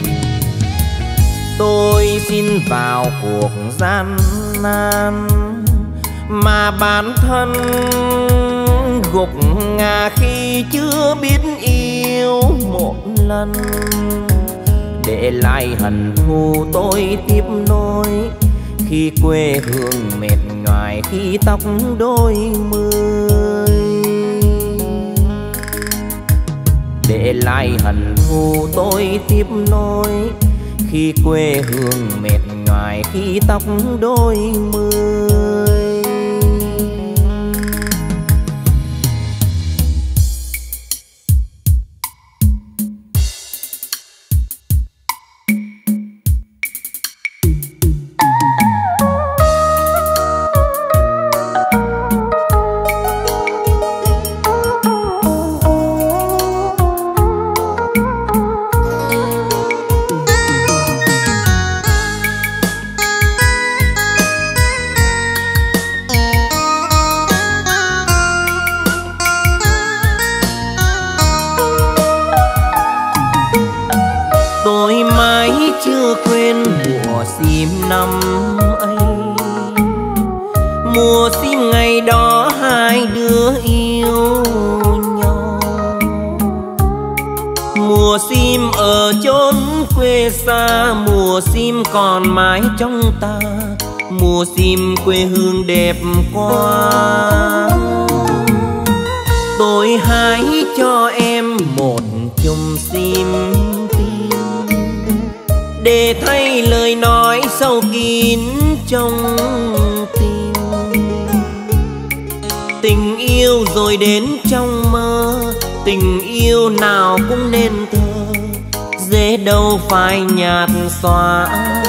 Tôi xin vào cuộc gian nan mà bản thân gục ngã khi chưa biết yêu một lần, để lại hận thù tôi tiếp nối khi quê hương mệt nhoài, khi tóc đôi mươi. Để lại hận thù tôi tiếp nối khi quê hương mệt nhoài, khi tóc đôi mươi. quên mùa sim năm ấy. Mùa sim ngày đó hai đứa yêu nhau. Mùa sim ở chốn quê xa, mùa sim còn mãi trong ta, mùa sim quê hương đẹp quá. Tôi hãy cho em một chùm sim tim, để thay lời nói sâu kín trong tim. Tình yêu rồi đến trong mơ, tình yêu nào cũng nên thơ, dễ đâu phải nhạt xóa.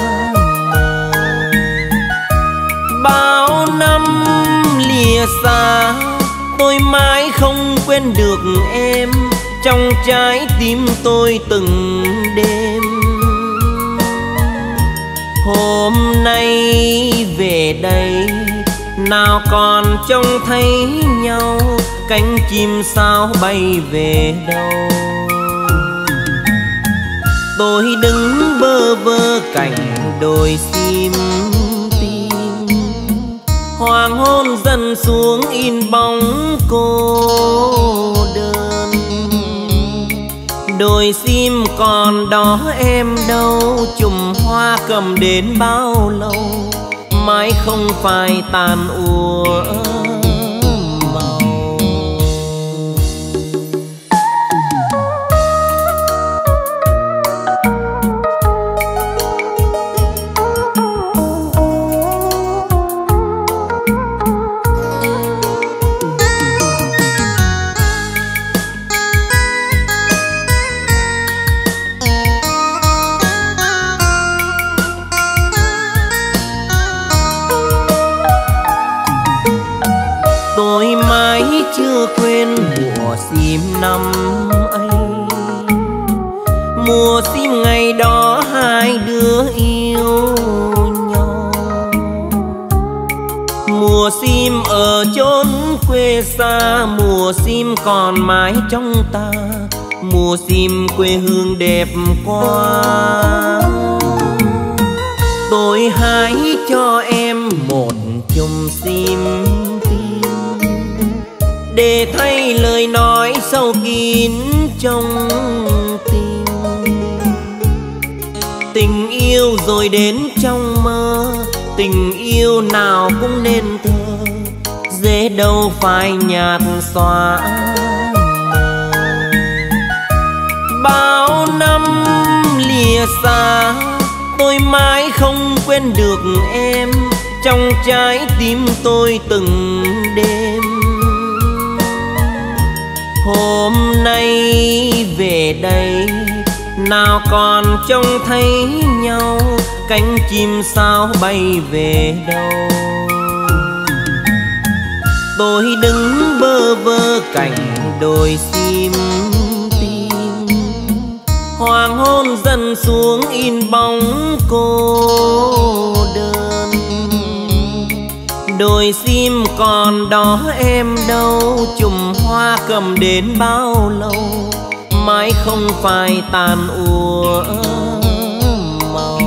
Bao năm lìa xa, tôi mãi không quên được em, trong trái tim tôi từng đêm. Hôm nay về đây, nào còn trông thấy nhau, cánh chim sao bay về đâu. Tôi đứng bơ vơ cạnh đồi sim tim, hoàng hôn dần xuống in bóng cô đơn. Đồi sim còn đó em đâu, chùm hoa cầm đến bao lâu, mãi không phải tàn úa màu. Tôi mãi chưa quên mùa sim năm ấy. Mùa sim ngày đó hai đứa yêu nhau. Mùa sim ở chốn quê xa, mùa sim còn mãi trong ta, mùa sim quê hương đẹp quá. Tôi hãy cho em một chùm sim để thay lời nói sâu kín trong tim. Tình yêu rồi đến trong mơ, tình yêu nào cũng nên thơ, dễ đâu phải nhạt xóa. Bao năm lìa xa, tôi mãi không quên được em, trong trái tim tôi từng đêm. Hôm nay về đây, nào còn trông thấy nhau, cánh chim sao bay về đâu. Tôi đứng bơ vơ cạnh đồi sim tim, hoàng hôn dần xuống in bóng cô đơn. Đồi sim còn đó em đâu, chùm hoa cầm đến bao lâu, mãi không phải tàn úa màu.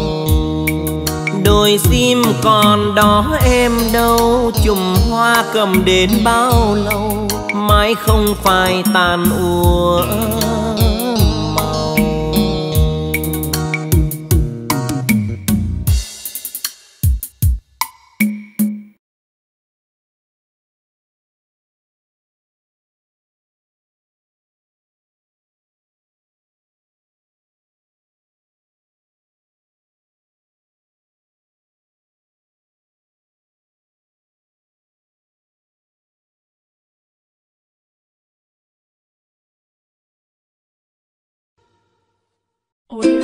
Đồi sim còn đó em đâu, chùm hoa cầm đến bao lâu, mãi không phải tàn úa màu.
Ôi